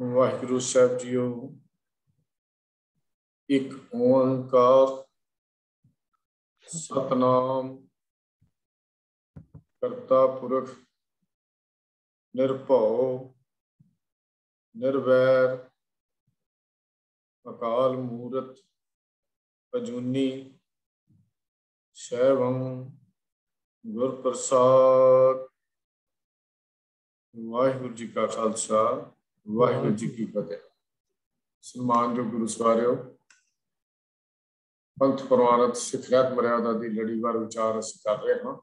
वाहिगुरु साहब जीओ। एक ओंकार सतनाम करता पुरख निर्भव निर्वैर अकाल मूरत अजूनी सैभं गुर प्रसाद। वाहिगुरु जी का खालसा वाहिगुरु जी की फतेह। सम्मानयोग गुरु सवारियो, पंथ प्रवानत सिख रहत मर्यादा की लड़ीवार विचार असीं कर रहे हैं।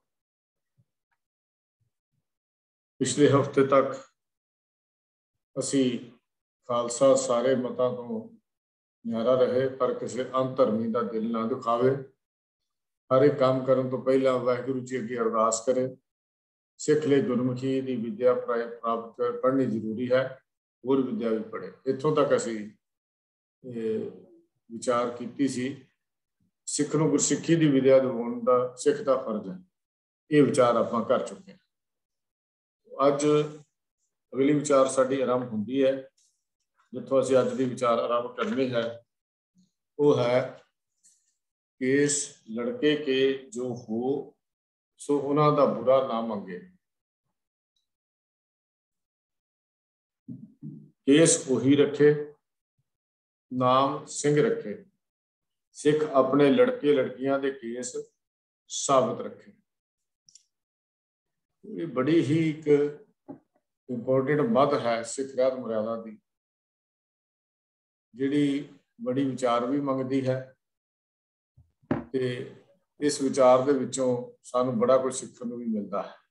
पिछले हफ्ते तक असी खालसा सारे मतां तो न्यारा रहे, पर किसी अंधर्मी का दिल ना दुखावे। हर एक काम करने तो पहला वाहिगुरु जी अगे अरदास करे। सिख लिए गुरमुखी की विद्या प्राप्त पढ़नी जरूरी है, होर विद्या भी पढ़े। इत्थों तक असी विचार की सी सिख नूं गुरसिक्खी की विद्या दिवाउण दा सिख का फर्ज है। ये विचार आपां कर चुके हैं। अज अगली विचार साडी आरंभ होंदी है, जिथों असीं अज दी विचार आरंभ करनी है। वो है केस लड़के के जो हो सो उन्हां दा बुरा ना मंगे। केस उही रखे नाम सिंह रखे। सिख अपने लड़के लड़कियां दे केस साबित रखे। ये बड़ी ही एक इंपोर्टेंट मद है सिख रहत मर्यादा की, जिहड़ी बड़ी विचार भी मंगती है। ते इस विचार दे विचों सानू बड़ा कुछ सीखण नूं भी मिलता है।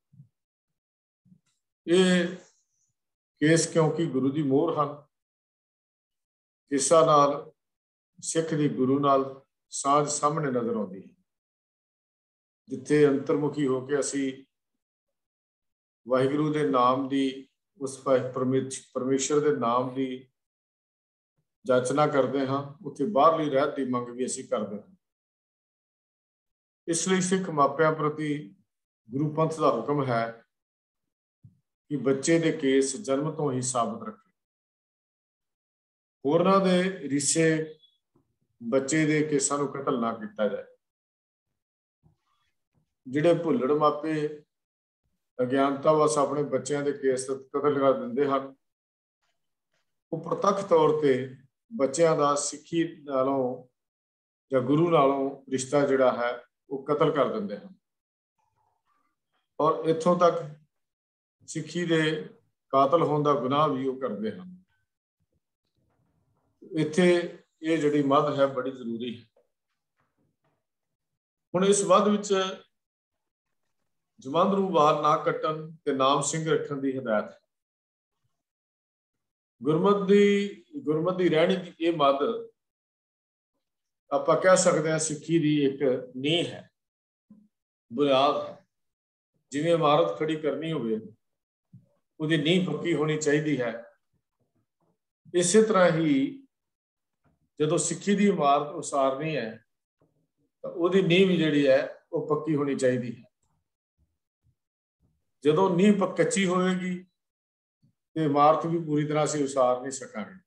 ये केस क्योंकि गुरु की मोहर हैं। केसां नाल सिख दी गुरु नाल साझ सामने नज़र आउंदी है। जिथे अंतर्मुखी होकर असी वाहिगुरु के नाम की उस परमेश्वर के नाम की जाचना करते हाँ, उत्थे बाहरली रहत की मंग भी असी करते हैं। इसलिए सिख मापियां प्रति गुरु पंथ का हुक्म है कि बच्चे के केस जन्म तो ही साबित रखे। होरनां दे रिश्ते बच्चे के केसां नूं कतल ना किया जाए। जिहड़े भुल्लड़ मापे अज्ञानता वस अपने बच्चों के केस कतल कर देंदे हन, वो प्रतख तौर पर बच्चों का सिक्खी नालों या गुरु नालों रिश्ता जिहड़ा है वो कतल कर देंदे हन। और इत्थों तक सिक्खी दे कातल होने का गुनाह भी वो करते हैं। इत्थे ये जिहड़ी मद है बड़ी जरूरी है। हुण इस मद विच जमंद नूं वाल ना कट्टण ते नाम सिंह रखण की हिदायत है। गुरमत दी रहणी की ये मद आपां कह सकते हैं सिक्खी की एक नींह है, बुनियाद है। जिवें इमारत खड़ी करनी होवे उहदी नींह पक्की होनी चाहिए है। इस तरह ही जदों सिक्खी की इमारत उसारनी है तो उहदी नींह भी जिहड़ी है वो पक्की होनी चाहिए है। जदों नींह कच्ची होएगी तो इमारत भी पूरी तरह से उसार नहीं सकांगे।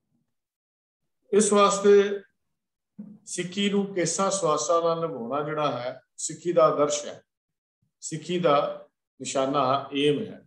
इस वास्ते सिक्खी नूं केसां स्वासां नाल निभाउणा जिहड़ा है सिक्खी का आदर्श है, सिक्खी का निशाना एम है।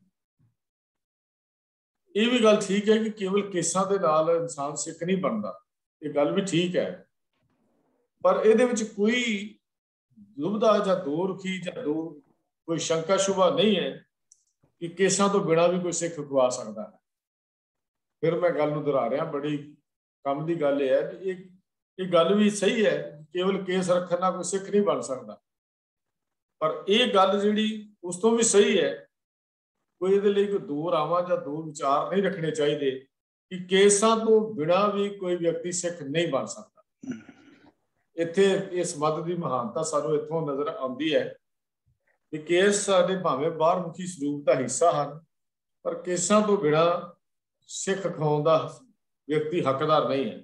ये भी गल ठीक है कि केवल केसां दे नाल इंसान सिख नहीं बनता, ये गल भी ठीक है। पर इहदे विच कोई दुविधा या दो रुखी या दो कोई शंका शुभा नहीं है कि केसां तो बिना भी कोई सिख खवा सकता है। फिर मैं गल नूं दोहरा रहा, बड़ी कम की गल है कि ये गल भी सही है, केवल केस रखने नाल कोई सिख नहीं बन सकता। पर यह गल जिहड़ी उस तो भी सही है, कोई इहदे लई कोई दो रावां या दो विचार नहीं रखने चाहिए कि केसां तो बिना भी कोई व्यक्ति सिख नहीं बन सकता। इत्थे इस मद की महानता सानूं इत्थों नज़र आउंदी है कि केस साडे भावें बाहरमुखी स्वरूप का हिस्सा हैं, पर केसां तो बिना सिख खाउण दा व्यक्ति हकदार नहीं है।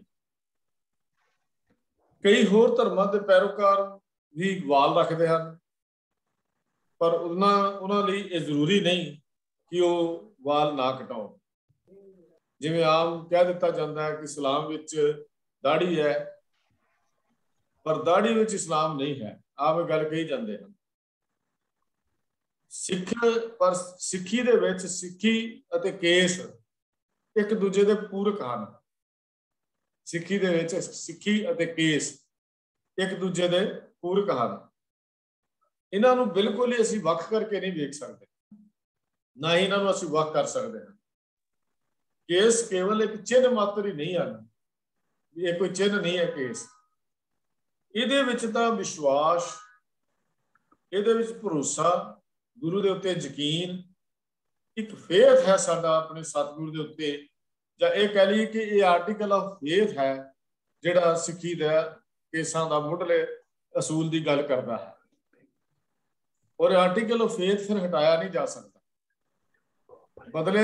कई होर धर्मां दे पैरोकार भी वाल रखते हैं, पर उन्हां लई ये जरूरी नहीं कि वो वाल ना कटाउण। जिवें आम कह दिता जाता है कि इस्लाम विच दाढ़ी है, पर दाढ़ी विच इस्लाम नहीं है, आम गल कही जाते हैं। सिख पर सिखी दे विच सिखी अते केस एक दूजे दे पूरक हैं। सिखी दे विच सिखी अते केस एक दूजे दे पूरक हैं। इन्हां नूं बिल्कुल ही असीं वख करके नहीं देख सकते, ना ही इन्हां नूं असीं वख कर सकते हैं। केस केवल एक चिन्ह मात्र ही नहीं है, ये कोई चिन्ह नहीं है केस। इहदे विच तां विश्वास, इहदे विच भरोसा, गुरु दे उत्ते यकीन, एक फेथ है साडा अपने सतगुरु दे उत्ते, जां इह कह लईए कि ये आर्टिकल ऑफ फेथ है जिहड़ा सिੱਖੀ दा केसां दा मुढ़ले असूल की गल करता है। और आर्टिकल ऑफ फेथ फिर हटाया नहीं जा सकता, बदले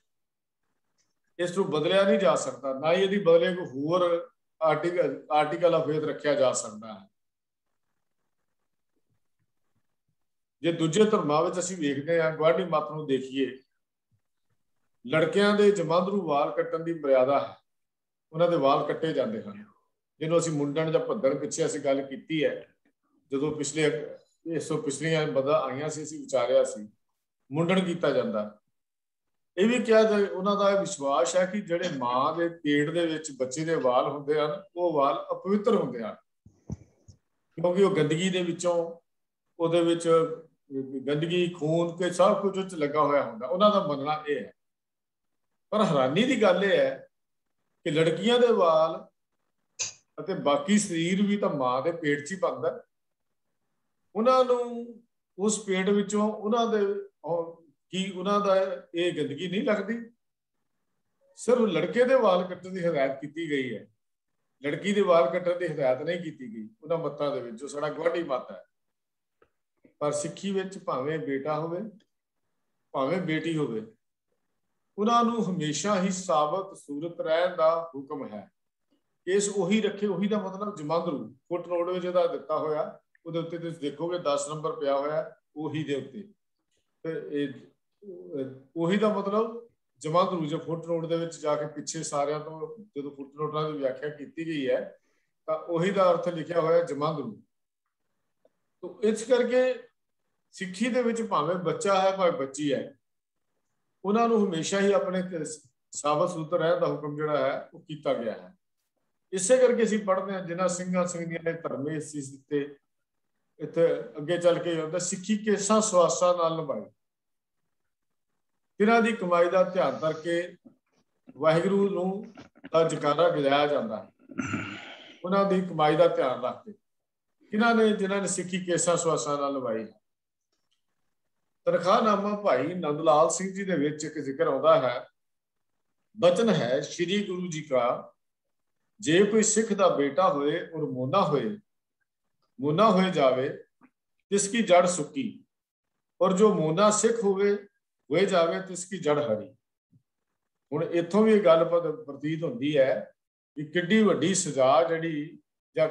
इस बदलिया नहीं जा सकता, ना ही यदि बदले कोई होर आर्टिकल ऑफ फेथ रखा जा सकता है। जे दूजे धर्मां विच असीं वेखदे हां, गुआढ़ी मत नूं देखीए, लड़कियां दे जमांदरू वाल कट्टण दी मर्यादा है, उन्हां दे वाल कट्टे जांदे हन। जिन्हों असीं मुंडण जां भद्दण पिछे असीं गल कीती है, जदों पिछले इस तो पिछलियां बदा आईयां सी, असीं विचारिया सी मुंडण कीता जांदा। ਇਹ ਵੀ ਕਿਹਾ ਜਾਏ ਉਹਨਾਂ ਦਾ ਵਿਸ਼ਵਾਸ ਹੈ ਕਿ ਜਿਹੜੇ ਮਾਂ ਦੇ ਪੇਟ ਦੇ ਵਿੱਚ ਬੱਚੇ ਦੇ ਵਾਲ ਹੁੰਦੇ ਹਨ, ਉਹ ਵਾਲ ਅਪਵਿੱਤਰ ਹੁੰਦੇ ਹਨ, ਕਿਉਂਕਿ ਉਹ ਗੰਦਗੀ ਦੇ ਵਿੱਚੋਂ, ਉਹਦੇ ਵਿੱਚ ਗੰਦਗੀ, ਖੂਨ ਕੇ ਸਭ ਕੁਝ ਵਿੱਚ ਲੱਗਾ ਹੋਇਆ ਹੁੰਦਾ। ਉਹਨਾਂ ਦਾ ਮੰਨਣਾ ਇਹ ਹੈ। ਪਰ ਹੈਰਾਨੀ ਦੀ ਗੱਲ ਇਹ ਹੈ ਕਿ ਲੜਕੀਆਂ ਦੇ ਵਾਲ ਅਤੇ ਬਾਕੀ ਸਰੀਰ ਵੀ ਤਾਂ ਮਾਂ ਦੇ ਪੇਟ 'ਚ ਹੀ ਬਣਦਾ, ਉਹਨਾਂ ਨੂੰ ਉਸ ਪੇਟ ਵਿੱਚੋਂ ਉਹਨਾਂ ਦੇ कि उन्होंने ये गंदगी नहीं लगती। सिर्फ लड़के के वाल कट्टण की हिदायत की गई है, लड़की के वाल कट्टण की हिदायत नहीं की गई उन्होंने मतां दे विच, जो साडा गुआढ़ी मत है। पर सिक्खी विच भावें बेटा होवे भावें बेटी होवे, उन्होंने हमेशा ही साबत सूरत रहन दा हुक्म है। केस उही रखे, उही दा मतलब जमांदरू फुट नोट विच इहदा दित्ता होया, उहदे उत्ते तुसीं देखोगे 10 नंबर पिया होया, उही दे उत्ते ते ਉਹੀ ਦਾ ਮਤਲਬ ਜਮਾਂਦਰੂ। ਜੋ ਫੁੱਟ ਨੋਟ ਦੇ ਵਿੱਚ ਜਾ ਕੇ ਪਿੱਛੇ ਸਾਰਿਆਂ ਤੋਂ ਜਦੋਂ ਫੁੱਟ ਨੋਟਾਂ ਦੀ ਵਿਆਖਿਆ ਕੀਤੀ ਗਈ ਹੈ ਤਾਂ ਉਹੀ ਦਾ ਅਰਥ ਲਿਖਿਆ ਹੋਇਆ ਜਮਾਂਦਰੂ। ਤਾਂ ਇਸ ਕਰਕੇ ਸਿੱਖੀ ਦੇ ਵਿੱਚ ਭਾਵੇਂ ਬੱਚਾ ਹੈ ਭਾਵੇਂ ਬੱਚੀ ਹੈ, ਉਹਨਾਂ ਨੂੰ ਹਮੇਸ਼ਾ ਹੀ ਆਪਣੇ ਸਾਬਤ ਸੂਤਰ ਰਹਿਣ ਦਾ ਹੁਕਮ ਜਿਹੜਾ ਹੈ ਉਹ ਕੀਤਾ ਗਿਆ ਹੈ। ਇਸੇ ਕਰਕੇ ਅਸੀਂ ਪੜ੍ਹਦੇ ਹਾਂ ਜਿਨ੍ਹਾਂ ਸਿੰਘਾਂ ਸਿੰਘੀਆਂ ਨੇ ਧਰਮੇ ਸੀਸ ਦਿੱਤੇ, ਇੱਥੇ ਅੱਗੇ ਚੱਲ ਕੇ ਹੁੰਦਾ ਸਿੱਖੀ ਕੇਸਾਂ ਸਵਾਸਾਂ ਨਾਲ ਨਿਭਾਈ। तिन्हां दी कमाई का ध्यान करके वाहिगुरू नूं दा जकारा गजाया जाता है। उन्हां दी कमाई का ध्यान रख के जिन्हां ने सिक्खी केसां सवासां नाल निभाई। तनखाहनामा भाई नंद लाल सिंह जी दे विच एक जिक्र आउंदा है, बचन है श्री गुरु जी का, जे कोई सिख दा बेटा होए और मोना होए जावे तिसकी जड़ सुक्की, और जो मोना सिख होवे होए जावे तिसकी जड़ हरी। हुण इत्थों भी गल प्रतीत होंदी है कि किड्डी वड्डी सजा जिहड़ी जां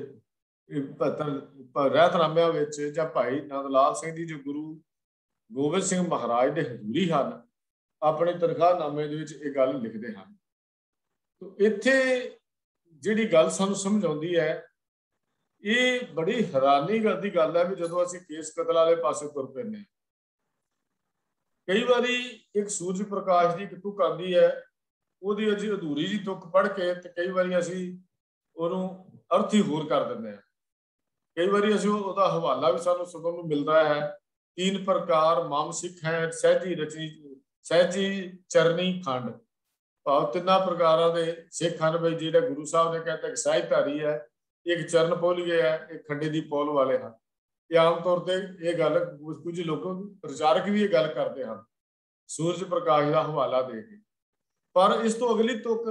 रहतनामिਆਂ ਵਿੱਚ ਜਾਂ ਭਾਈ ਨੰਦ ਲਾਲ ਸਿੰਘ जी जो गुरु गोबिंद सिंह महाराज ਦੇ ਹਜ਼ੂਰੀ ਹਨ, ਆਪਣੇ ਤਨਖਾਹਨਾਮੇ ਦੇ ਵਿੱਚ ਇਹ ਗੱਲ ਲਿਖਦੇ ਹਨ। तो ਇੱਥੇ ਜਿਹੜੀ ਗੱਲ ਸਾਨੂੰ ਸਮਝ ਆਉਂਦੀ ਹੈ, ਇਹ ਬੜੀ ਹੈਰਾਨੀ ਦੀ ਗੱਲ ਹੈ ਵੀ ਜਦੋਂ ਅਸੀਂ ਕੇਸ ਕਤਲ ਵਾਲੇ ਪਾਸੇ ਤੁਰ ਪੈਂਦੇ ਹਾਂ, कई बारी एक सूरज प्रकाश की एक तुक आती है, ਉਹਦੀ ਅਸੀਂ अधूरी जी तुक पढ़ के तो कई बारी ਅਸੀਂ ਉਹਨੂੰ अर्थ ही होर कर ਦਿੰਦੇ हैं। कई बारी ਅਸੀਂ ਉਹਦਾ हवाला भी ਸਾਨੂੰ सुनने ਨੂੰ मिलता है, 3 प्रकार माम सिख है सहजी रचनी सहजी चरनी खंड। भाव 3 प्रकारों के सिख हैं बई, जो गुरु साहब ने कहता एक सहजधारी है, एक चरण पौलीए है, एक खंडे की पौल वाले हैं। आम तौर पर यह गल कुछ लोग प्रचारक भी ये गल करते हैं सूरज प्रकाश का हवाला दे के। पर इस तो अगली तुक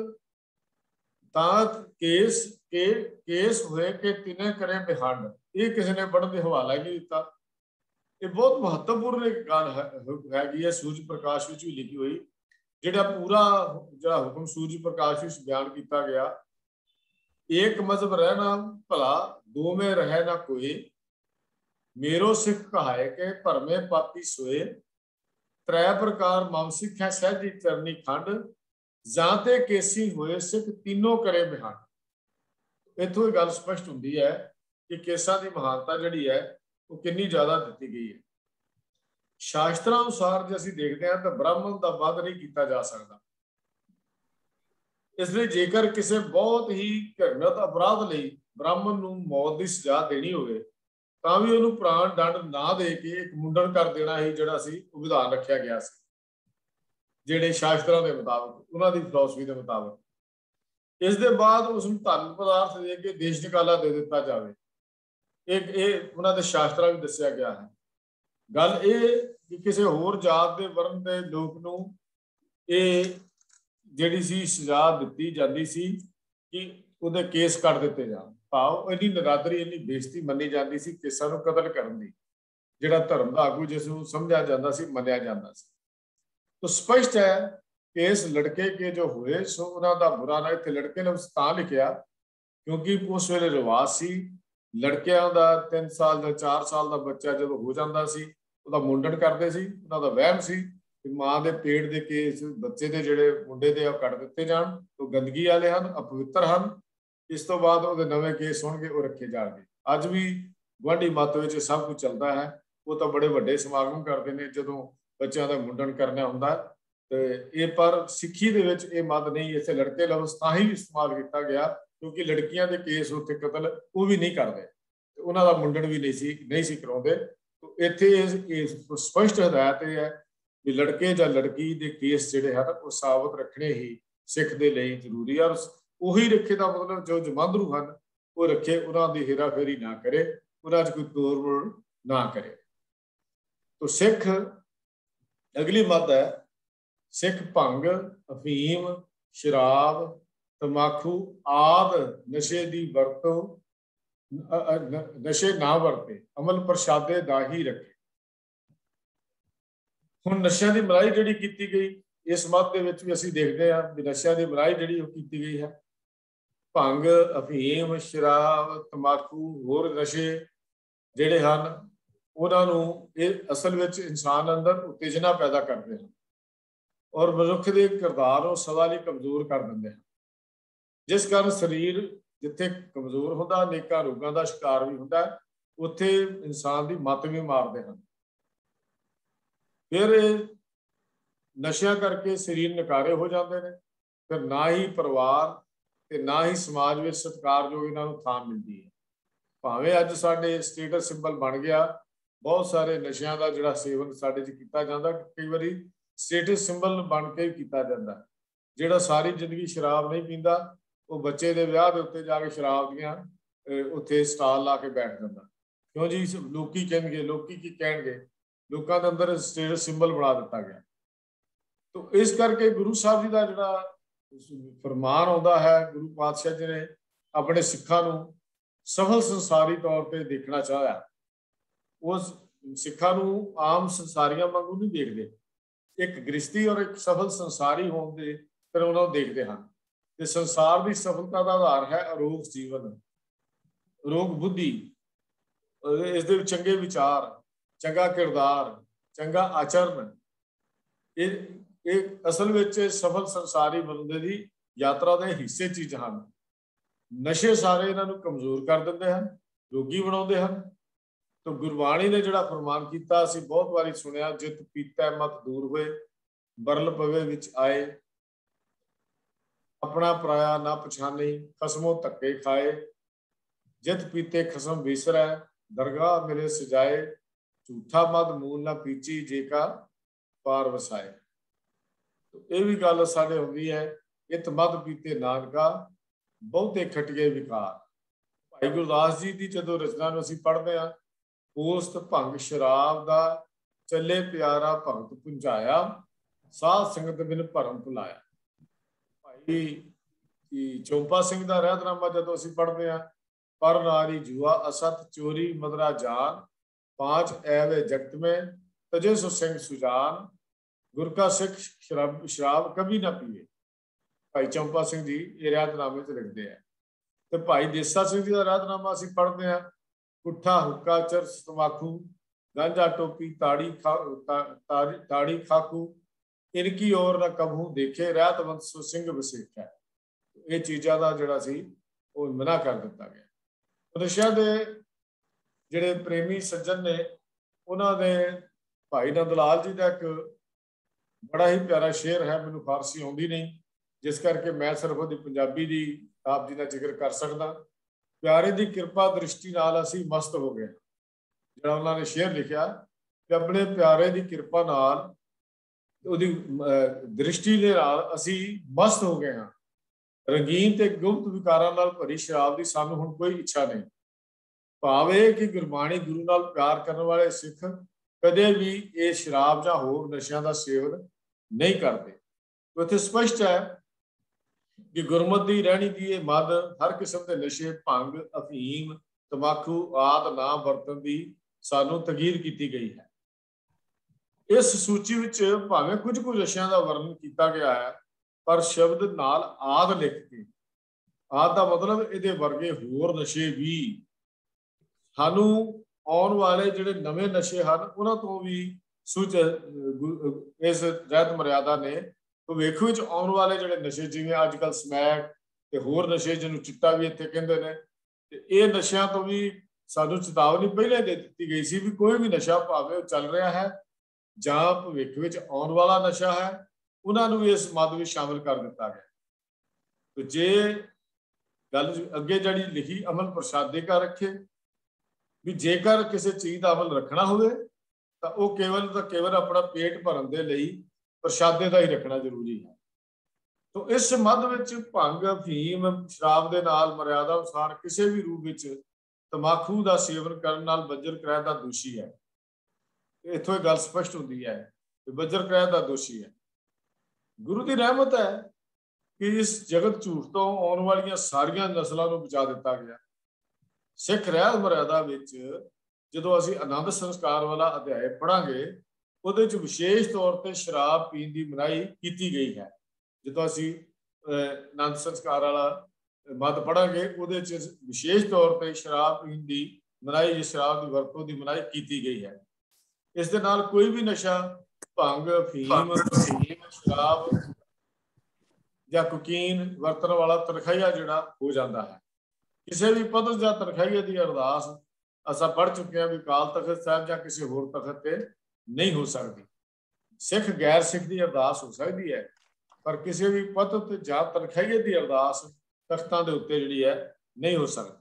केस हुए कि तिने करे बेहंड, ये किसी ने पढ़न के हवाला ही नहीं दिता। ये बहुत महत्वपूर्ण एक गल है सूरज प्रकाश भी लिखी हुई, जिहड़ा पूरा जिहड़ा हुक्म सूरज प्रकाश विच बयान किया गया। एक मजहब रहना भला, दो में रहे ना कोई, मेरो सिख कहाए के भरमे पापी सोए, त्रै प्रकार मम सिख है सहजी चरनी खंड, ਜਾਂ ਤੇ ਕੇਸੀ ਹੋਏ ਸਿੱਖ तीनों करे बिहान। इत्थों ये गल स्पष्ट होंदी है कि केसां की महानता जिहड़ी है वो कितनी ज़्यादा दी गई है। शास्त्रां अनुसार जे असीं देखते हैं तो ब्राह्मण का वध नहीं किया जा सकता। इसलिए जेकर किसी बहुत ही घृणित अपराध लई ब्राह्मण नूं मौत की सज़ा देनी होवे तां भी उहनूं प्राण दंड ना दे के एक मुंडन कर देना ही जिहड़ा सी विधान रखिया गया सी, जिहड़े शास्त्रां दे मुताबक उन्हां दी फिलॉसफी के मुताबक। इस दे बाद उसनूं धन पदार्थ दे के देश निकाला दे दिता जाए। एक उन्हां दे शास्त्रां विच दस्सिया गया है। गल ये कि किसी होर जात के वर्ण के लोक नूं ਇਹ ਜਿਹੜੀ ਸੀ ਸਜ਼ਾ ਦਿੱਤੀ ਜਾਂਦੀ ਸੀ ਕਿ ਉਹਦੇ ਕੇਸ ਕੱਟ ਦਿੱਤੇ ਜਾਣ। ਭਾਵ ਇੰਨੀ ਨਰਾਦਰੀ ਇੰਨੀ ਬੇਇੱਜ਼ਤੀ ਮੰਨੀ ਜਾਂਦੀ ਸੀ ਕੇਸਾਂ ਨੂੰ ਕਤਲ ਕਰਨ ਦੀ, ਜਿਹੜਾ ਧਰਮ ਦਾ ਆਗੂ ਜਿਸ ਨੂੰ ਸਮਝਿਆ ਜਾਂਦਾ ਸੀ, ਮੰਨਿਆ ਜਾਂਦਾ ਸੀ। तो स्पष्ट है कि इस लड़के के जो हुए सो उन्होंने बुरा ना, इतने लड़के ने तां लिखिया क्योंकि उस वेले रिवाज सी लड़कियां दा 3 साल का 4 साल का बच्चा जो हो जाता सी ਉਹਦਾ ਮੁੰਡਨ ਕਰਦੇ ਸੀ। ਉਹਨਾਂ ਦਾ ਵਹਿਮ ਸੀ ਕਿ ਮਾਂ ਦੇ ਪੇਟ ਦੇ ਕੇਸ ਬੱਚੇ ਦੇ ਜਿਹੜੇ ਮੁੰਡੇ ਦੇ ਉਹ ਕੱਟ ਦਿੱਤੇ ਜਾਣ, ਉਹ ਗੰਦਗੀ ਵਾਲੇ ਹਨ, ਅਪਵਿੱਤਰ ਹਨ। ਇਸ ਤੋਂ ਬਾਅਦ ਉਹਦੇ ਨਵੇਂ ਕੇਸ ਹੋਣਗੇ, ਉਹ ਰੱਖੇ ਜਾਣਗੇ। ਅੱਜ ਵੀ ਗੁਆਂਢੀ ਮੱਤ ਵਿੱਚ ਸਭ ਕੁਝ ਚੱਲਦਾ ਹੈ। ਉਹ ਤਾਂ ਬੜੇ ਵੱਡੇ ਸਮਾਗਮ ਕਰਦੇ ਨੇ ਜਦੋਂ ਬੱਚਿਆਂ ਦਾ ਮੁੰਡਨ ਕਰਨਾ ਹੁੰਦਾ ਤੇ ਇਹ, ਪਰ ਸਿੱਖੀ ਦੇ ਵਿੱਚ ਇਹ ਮੱਤ ਨਹੀਂ। ਇੱਥੇ ਲੜਕੇ ਲਫ਼ਜ਼ ਤਾਂ ਹੀ ਇਸਤੇਮਾਲ ਕੀਤਾ ਗਿਆ ਕਿਉਂਕਿ ਲੜਕੀਆਂ ਦੇ ਕੇਸ ਉੱਥੇ ਕਤਲ ਉਹ ਵੀ ਨਹੀਂ ਕਰਦੇ ਤੇ ਉਹਨਾਂ ਦਾ ਮੁੰਡਨ ਵੀ ਨਹੀਂ ਸੀ ਕਰਾਉਂਦੇ। ਇੱਥੇ ਸਪਸ਼ਟ ਹਦਾਇਤ ਇਹ ਹੈ ਵੀ ਲੜਕੇ ਜਾਂ ਲੜਕੀ ਦੇ ਕੇਸ ਜਿਹੜੇ ਹਨ ਉਹ ਸਾਬਤ ਰੱਖਣੇ ਹੀ ਸਿੱਖ ਦੇ ਲਈ ਜ਼ਰੂਰੀ ਆ। ਉਹੀ ਰੱਖੇ ਦਾ ਮਤਲਬ ਜੋ ਜਮਾਂਦਰੂ ਹਨ ਉਹ ਰੱਖੇ, ਉਹਨਾਂ ਦੀ ਹੇਰਾਫੇਰੀ ਨਾ ਕਰੇ, ਉਹਨਾਂ 'ਚ ਕੋਈ ਤੋੜ-ਮੋੜ ਨਾ ਕਰੇ। तो सिख अगली मत है सिख भंग, अफीम, शराब, तंबाकू आदि नशे की वरतों नशे ना वरते, अमल प्रशादे दा ही रखे। हुण नशियां की मलाही जिहड़ी कीती गई इस मत दे विच भी असीं देखदे हां कि नशियां की मलाही जिहड़ी कीती गई है। भंग, अफीम, शराब, तंबाकू होर नशे जिहड़े हन ਉਹਨਾਂ ਨੂੰ ਇਹ ਅਸਲ ਵਿੱਚ ਇਨਸਾਨ ਅੰਦਰ ਉਤੇਜਨਾ ਪੈਦਾ ਕਰਦੇ ਹਨ ਔਰ ਮਨੁੱਖ ਦੇ ਕਿਰਦਾਰ ਨੂੰ ਸਦਾ ਲਈ ਕਮਜ਼ੋਰ ਕਰ ਦਿੰਦੇ ਹਨ, ਜਿਸ ਕਾਰਨ ਸਰੀਰ ਜਿੱਥੇ ਕਮਜ਼ੋਰ ਹੁੰਦਾ ਅਨੇਕਾਂ ਰੋਗਾਂ ਦਾ ਸ਼ਿਕਾਰ ਵੀ ਹੁੰਦਾ, ਉੱਥੇ ਇਨਸਾਨ ਦੀ ਮੱਤ ਵੀ ਮਾਰਦੇ ਹਨ। ਫਿਰ ਨਸ਼ਿਆਂ ਕਰਕੇ ਸਰੀਰ ਨਕਾਰੇ ਹੋ ਜਾਂਦੇ ਨੇ, ਫਿਰ ਨਾ ਹੀ ਪਰਿਵਾਰ ਤੇ ਨਾ ਹੀ ਸਮਾਜ ਵਿੱਚ ਸਤਿਕਾਰਯੋਗ ਇਹਨਾਂ ਨੂੰ ਥਾਂ ਮਿਲਦੀ ਹੈ। ਭਾਵੇਂ ਅੱਜ ਸਾਡੇ ਸਟੇਟਸ ਸਿੰਬਲ ਬਣ ਗਿਆ, ਬਹੁਤ ਸਾਰੇ ਨਸ਼ਿਆਂ ਦਾ ਜਿਹੜਾ ਸੇਵਨ ਸਾਡੇ 'ਚ ਕੀਤਾ ਜਾਂਦਾ, ਕਈ ਵਾਰੀ ਸਟੇਟਸ ਸਿੰਬਲ ਬਣ ਕੇ ਕੀਤਾ ਜਾਂਦਾ। ਜਿਹੜਾ ਸਾਰੀ ਜ਼ਿੰਦਗੀ ਸ਼ਰਾਬ ਨਹੀਂ ਪੀਂਦਾ ਉਹ ਬੱਚੇ ਦੇ ਵਿਆਹ ਦੇ ਉੱਤੇ ਜਾ ਕੇ ਸ਼ਰਾਬ ਦੀਆਂ ਉੱਥੇ ਸਟਾਲ ਲਾ ਕੇ ਬੈਠ ਜਾਂਦਾ। ਕਿਉਂ ਜੀ? ਲੋਕੀ ਕਹਿਣਗੇ, ਲੋਕੀ ਕੀ ਕਹਿਣਗੇ, ਲੋਕਾਂ ਦੇ ਅੰਦਰ ਸਟੇਟਸ ਸਿੰਬਲ ਬਣਾ ਦਿੱਤਾ ਗਿਆ। ਤੋ ਇਸ ਕਰਕੇ ਗੁਰੂ ਸਾਹਿਬ ਜੀ ਦਾ ਜਿਹੜਾ ਫਰਮਾਨ ਆਉਂਦਾ ਹੈ, ਗੁਰੂ ਪਾਤਸ਼ਾਹ ਜੀ ਨੇ ਆਪਣੇ ਸਿੱਖਾਂ ਨੂੰ ਸਫਲ ਸੰਸਾਰੀ ਤੌਰ ਤੇ ਦੇਖਣਾ ਚਾਹਿਆ। ਉਸ ਸਿੱਖਾਂ ਨੂੰ ਆਮ ਸੰਸਾਰੀਆਂ ਵਾਂਗੂ ਨਹੀਂ ਦੇਖਦੇ, ਇੱਕ ਗ੍ਰਸਤੀ ਔਰ ਇੱਕ ਸਫਲ ਸੰਸਾਰੀ ਹੋਣ ਦੇ ਫਿਰ ਉਹਨਾਂ ਨੂੰ ਦੇਖਦੇ ਹਨ। ਤੇ ਸੰਸਾਰ ਦੀ ਸਫਲਤਾ ਦਾ ਆਧਾਰ ਹੈ ਅਰੋਗ ਜੀਵਨ, ਅਰੋਗ ਬੁੱਧੀ, ਇਸ ਦੇ ਵਿੱਚ ਚੰਗੇ ਵਿਚਾਰ, ਚੰਗਾ ਕਿਰਦਾਰ, ਚੰਗਾ ਆਚਰਨ। ਇਹ ਅਸਲ ਵਿੱਚ ਸਫਲ ਸੰਸਾਰੀ ਬੰਦੇ ਦੀ ਯਾਤਰਾ ਦੇ ਹਿੱਸੇ ਚੀਜ਼ ਹਨ। ਨਸ਼ੇ ਸਾਰੇ ਇਹਨਾਂ ਨੂੰ ਕਮਜ਼ੋਰ ਕਰ ਦਿੰਦੇ ਹਨ, ਰੋਗੀ ਬਣਾਉਂਦੇ ਹਨ। तो गुरबाणी ने जिहड़ा फरमान किया असीं बहुत बारी सुनिया, जित पीता मत दूर होए, बरल पवे विच आए, अपना पराया ना पछाने, खसमों धक्के खाए, जित पीते खसम विसरै, दरगाह मेरे सजाए, झूठा मद मूल ना पीची, जेका पार वसाए। तो यह भी गल साडे हुंदी है, इत मद पीते नानका बहुते खटिए विकार। भाई गुरदास जी की जदों रचना नूं असीं पढ़दे हां, पोस्त भंग शराब दा चले प्यारा भगत पुंजाया, साध संगत बिन भरम भुलाया। भाई चौंपा सिंह का रहतनामा जदों असीं पढ़दे हां, पर नारी जुआ असत चोरी मदरा जान, 5 ऐवे जगत में तजे सो सिंह सुजान, गुर का सिख शराब कभी ना पिए। भाई चौंपा सिंह जी ये रहतनामे च लिखते हैं। तो भाई देसा सिंह जी का रहतनामा असीं पढ़दे हां, पुट्ठा हुक्का चरस तंबाकू, गांजा टोपी ताड़ी खाकू, इनकी ओर ना कबहू देखे, रहत वंत सो सिंह वसेख्या। ये चीज़ों का जोड़ा सी वो मना कर दिता गया। नशा के जोड़े प्रेमी सज्जन ने उन्होंने भाई नंद लाल जी का एक बड़ा ही प्यारा शेर है, मैनू फारसी आती नहीं, जिस करके मैं सिर्फ वो पंजाबी की आप जी का जिक्र कर सकता। प्यारे की कृपा दृष्टि नाल असी मस्त हो गए। जो उन्होंने शेर लिखा कि अपने प्यारे की कृपा नाल ਉਹਦੀ दृष्टि ਦੇ ਨਾਲ ਅਸੀਂ मस्त हो गए हाँ। रंगीन ते गुप्त विकारां नाल भरी शराब की सानू हुण कोई इच्छा नहीं। भाव यह कि गुरबाणी गुरु नाल प्यार करने वाले सिख कदे भी ये शराब जां होर नशियां दा सेवन नहीं करते। तो इत्थे स्पष्ट है कि गुरमत की रहनी की ये मद हर किस्म के नशे, भंग, अफीम, तंबाकू आदि ना वरतन की सानू तकीद की गई है। इस सूची विच भावें कुछ कुछ नशियां का वर्णन किया गया है, पर शब्द नाल आद लिख के, आद का मतलब ये वर्गे होर नशे भी सानू आने वाले जिहड़े नवे नशे हैं उन्हां तो भी सूच इस रहत मर्यादा ने भविख विच आने वाले जिहड़े नशे जिवें अजकल स्मैक ते होर नशे जिन्होंने चिट्टा भी इत्थे कहंदे ने, ये नशियां तो भी सानू चेतावनी पहले दे दी गई सी भी कोई भी नशा भावें चल रहा है जां भविख विच आने वाला नशा है, उन्होंने भी इस मद में शामिल कर दिता गया। तो जे गल अगे जी लिखी अमल प्रसादे का रखे भी जेकर किसी चीज़ का अमल रखना हो तो वह केवल अपना पेट भरन के लिए प्रसादे का ही रखना जरूरी है। तो इस मद विच भंग, अफीम, शराब के नाल मर्यादा अनुसार किसी भी रूप में तंबाकू का सेवन करने नाल वज्र क्रय का दोषी है। इत्थों एक गल स्पष्ट होती है कि वज्र क्रय का दोषी है। गुरु की रहमत है कि इस जगत झूठ तो आने वाली सारिया नस्लों को बचा दिता गया। सिख रहत मर्यादा जो असी आनंद संस्कार वाला अध्याय पढ़ांगे वो विशेष तौर पर शराब पीने की मनाही की गई है। जो असी आनंद संस्कार वाला मत पढ़ांगे वो विशेष तौर पर शराब पीने की मनाही, शराब की वरतों की मनाही की गई है। इस दे नाल कोई भी नशा भंग, अफीम, शराब या कुकीन वरतन वाला तनखाइया जिहड़ा हो जाता है। किसी भी पद या तनखाइए की अरदास असा पढ़ चुके हैं भी काल तखत साहब या किसी होर तखत पे नहीं हो सकती। सिख गैर सिख की अरदास हो सकती है, पर किसी भी पद या तनखाइए की अरदास तख्तां के उत्ते जिहड़ी है नहीं हो सकती।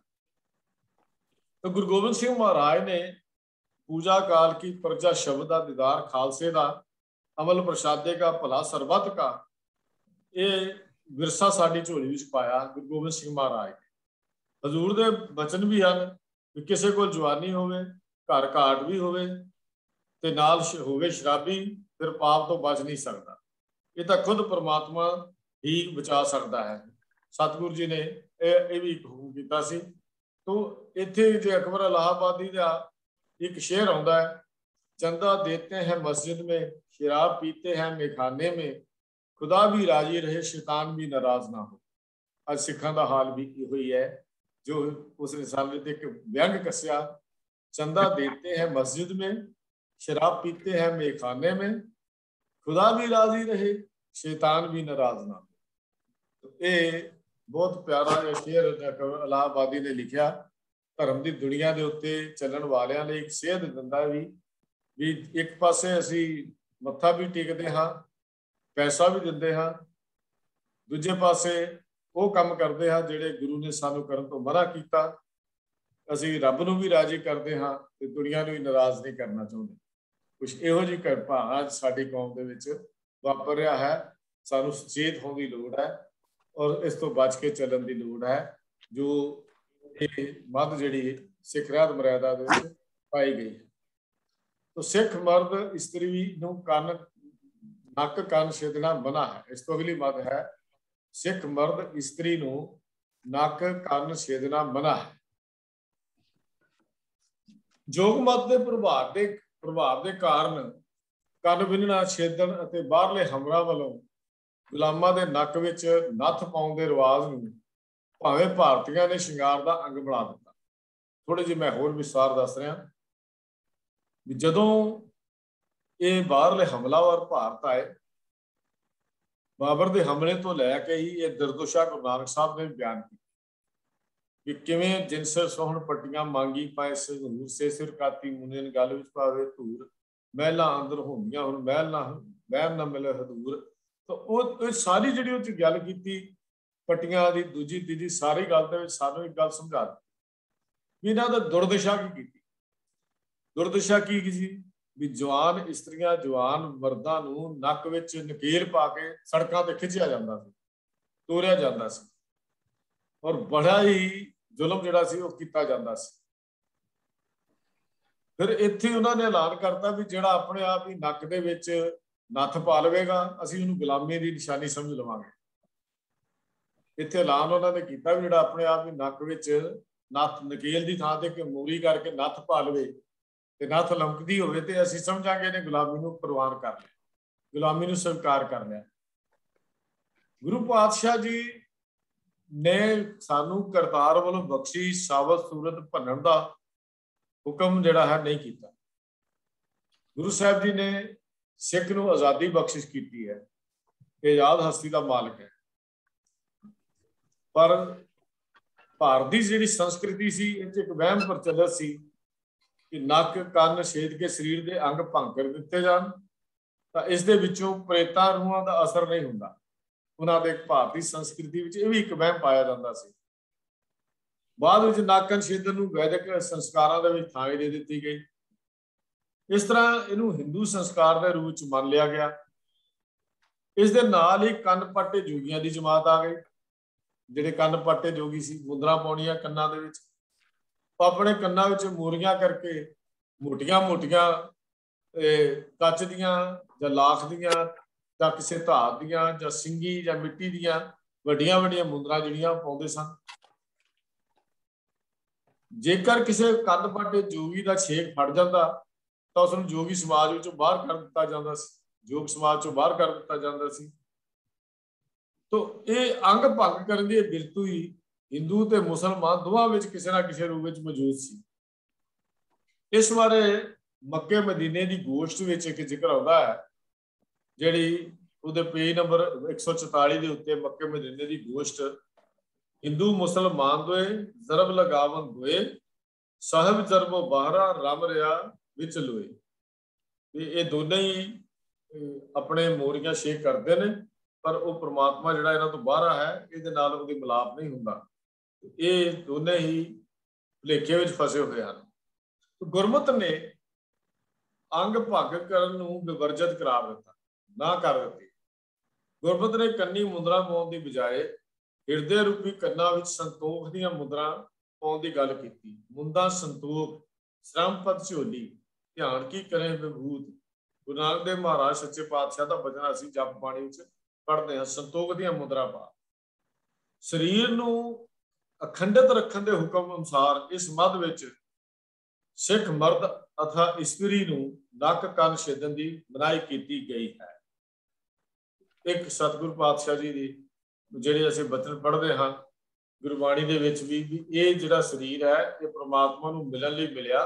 तो गुरु गोबिंद सिंह महाराज ने पूजा काल की प्रजा शब्द का दीदार खालसे का अमल प्रसादे का भला सरबत का ये विरसा साडी झोली विच पाया गुरु गोबिंद सिंह महाराज ने। हजूर दे बचन भी हैं कि किसी को जवानी होवे, घर घाट भी होवे ते नाल होवे शराबी, फिर पाप तो बच नहीं सकता। ये तो खुद परमात्मा ही बचा सकता है। सतगुरु जी ने यह भी हुक्म किया सी। तो इत्थे जे अकबर इलाहाबादी का एक शेर आता है, चंदा देते हैं मस्जिद में, शराब पीते हैं मेखाने में, खुदा भी राजी रहे शैतान भी नाराज ना हो। आज सिखों का हाल भी यही है जो उस इंसान ने एक व्यंग कसिया, चंदा देते हैं मस्जिद में, शराब पीते हैं मेखाने में, खुदा भी राजी रहे शैतान भी नाराज ना हो। तो ये बहुत प्यारा शेर इलाहाबादी ने लिखा। धर्म की दुनिया के उत्ते चलन वालियां ने एक सेध दिंदा भी एक पासे असी मत्था भी टेकते हाँ, पैसा भी दिंदे हाँ, दूजे पासे वो काम करते हैं जिहड़े गुरु ने सानू करन तो मना किया। असी रब नूं भी राजी करते हाँ ते दुनिया नूं भी नाराज नहीं करना चाहते। कुछ इहो जी घटना अज साडी कौम दे विच वापर रहा है। सानू सचेत होने की लोड़ है और इस तो बच के चलन की लोड़ है जो ये मद जिहड़ी सिख रहत मर्यादा दे विच पाई गई है। तो सिख मर्द स्त्री नूं नक कन छेदना मना है। इस तो अगली मद है सिख मर्द स्त्री नूं नक कन छेदना मना है। जोग मत के प्रभाव के कारण कन विन्हना छेदन अते बाहरले हमरां वालों गुलामां दे नक विच नत्थ पाउण दे रिवाज नूं भावें भारतीयां ने शिंगार का अंग बना दिता। थोड़ी जी मैं होर विस्तार दस रहा भी जदों ये बाहरले हमलावर भारत आए बाबर के हमले तो लैके ही ये दिरदोशा गुरु नानक साहब ने बयान किया कि किवें जिनसर सोहण पट्टियां मांगी पाए सहूर से सिर काती मुनियन गल विच पावे धूर महला अंदर होंदियां हुण महल ना महल ना मिले हदूर। तो वो सारी जिहड़ी उह गल कीती पट्टियां दी दूजी तीजी सारी गल दे विच सानूं एक गल समझा दी भी इन्हां दा दुर्दशा की दुर्दशा की सी भी जवान इस्त्रियां जवान मर्दां नूं नक विच नकेल पा के सड़कां ते खिंचिया जांदा सी ਤੋਰਿਆ ਜਾਂਦਾ ਸੀ और बड़ा ही जुलम जिहड़ा सी वो कीता जांदा सी। फिर इत्थे उन्होंने ऐलान करता भी जिहड़ा अपने आप ही नक दे विच नत्थ पा लवेगा असीं उहनूं गुलामी की निशानी समझ लवांगे। इत्थे ऐलान उन्होंने कीता भी जिहड़ा अपने आप ही नक विच नत्थ नकेल की थां ते मूरी करके नत्थ पा लवे ते नत्थ लमकदी होवे ते असीं समझांगे इहने गुलामी नूं प्रवान कर लिया गुलामी नूं स्वीकार कर लिया। गुरु पातशाह जी ने सानू करतार वालों बख्शी सावत सूरत भनन का हुक्म जिहड़ा है नहीं किया। गुरु साहब जी ने सिख नूं आज़ादी बख्शिश की है आज़ाद हस्ती का मालिक है पर भारत की जिहड़ी संस्कृति सी इह एक वहम प्रचलित सी कि नक कन्न छेद के शरीर के अंग भंग कर दिते जान तां इस दे विचों प्रेतां रूहां का असर नहीं हुंदा। उन्होंने भारतीय संस्कृति में यह भी एक वहम पाया जाता सी। बाद में नक कन्न छेदन नूं वैदिक संस्कारां दे विच थां दे दित्ती गई। इस तरह इनू हिंदू संस्कार के रूप में मान लिया गया। इस दे नाल ही कन्न पट्टे जोगियां की जमात आ गई जिहड़े कन्न पट्टे जोगी सी मुंदरां पाउणियां कन्नां दे विच अपने कन्नां विच मोरियां करके मोटियां मोटियां कच दियां जां लाख दियां जां किसी धात दियां जां सिंगी जां मिट्टी दियां वड्डियां वड्डियां मुंदरां जिहड़ियां पाउंदे सन। जेकर किसी कन्न पट्टे जोगी का छेक फड़ जाता तो उसनूं जोगी समाज विचों बाहर कर दिता जाता सी जोग समाज चों बाहर कर दिता जाता सी। तो ये अंग भंग करने की बिरतू ही हिंदू ते मुसलमान दोवां विच किसी ना किसी रूप में मौजूद सी। इस बारे मक्के मदीने की गोश्त विच एक जिक्र आता है जिहड़ी उहदे पेज नंबर 144 के उत्ते मक्के मदीने की गोश्त हिंदू मुसलमान दोए जरब लगावन दोए साहिब जरबो बाहरा रम रहा विच लोए। ये दोनों ही अपने मोरियां शेक करते हैं पर वो परमात्मा जिहड़ा इन्हां तों बाहर है इहदे नाल उहदी मिलाप नहीं हुंदा। ये दोनों ही भुलेखे विच फसे हुए हैं। तो गुरमत ने अंग भंग करन नूं विवर्जित करार दिता ना कर दित्ती। गुरमत ने कन्नी मुंदरां पाउण दी बजाए हिरदे रूपी कन्नां विच संतोख दीयां मुंदरां पाउण दी गल कीती। मुंदा संतोख श्रमपद झोली ध्यान की करे विभूत। गुरु नानक देव महाराज सच्चे पातशाह का बचन असीं जप बाणी विच पढ़दे हां संतोख दीयां मुंदरां पा। शरीर नूं अखंडित रखण दे हुक्म अनुसार इस मध विच सिख मर्द अथा इस्त्री नूं नक कन्न छेदन की मनाही की गई है। एक सतगुरु पातशाह जी की जिहड़े असीं बचन पढ़ते हाँ गुरबाणी दे विच भी ये जिहड़ा शरीर है ये परमात्मा नूं मिलण लई मिलिया।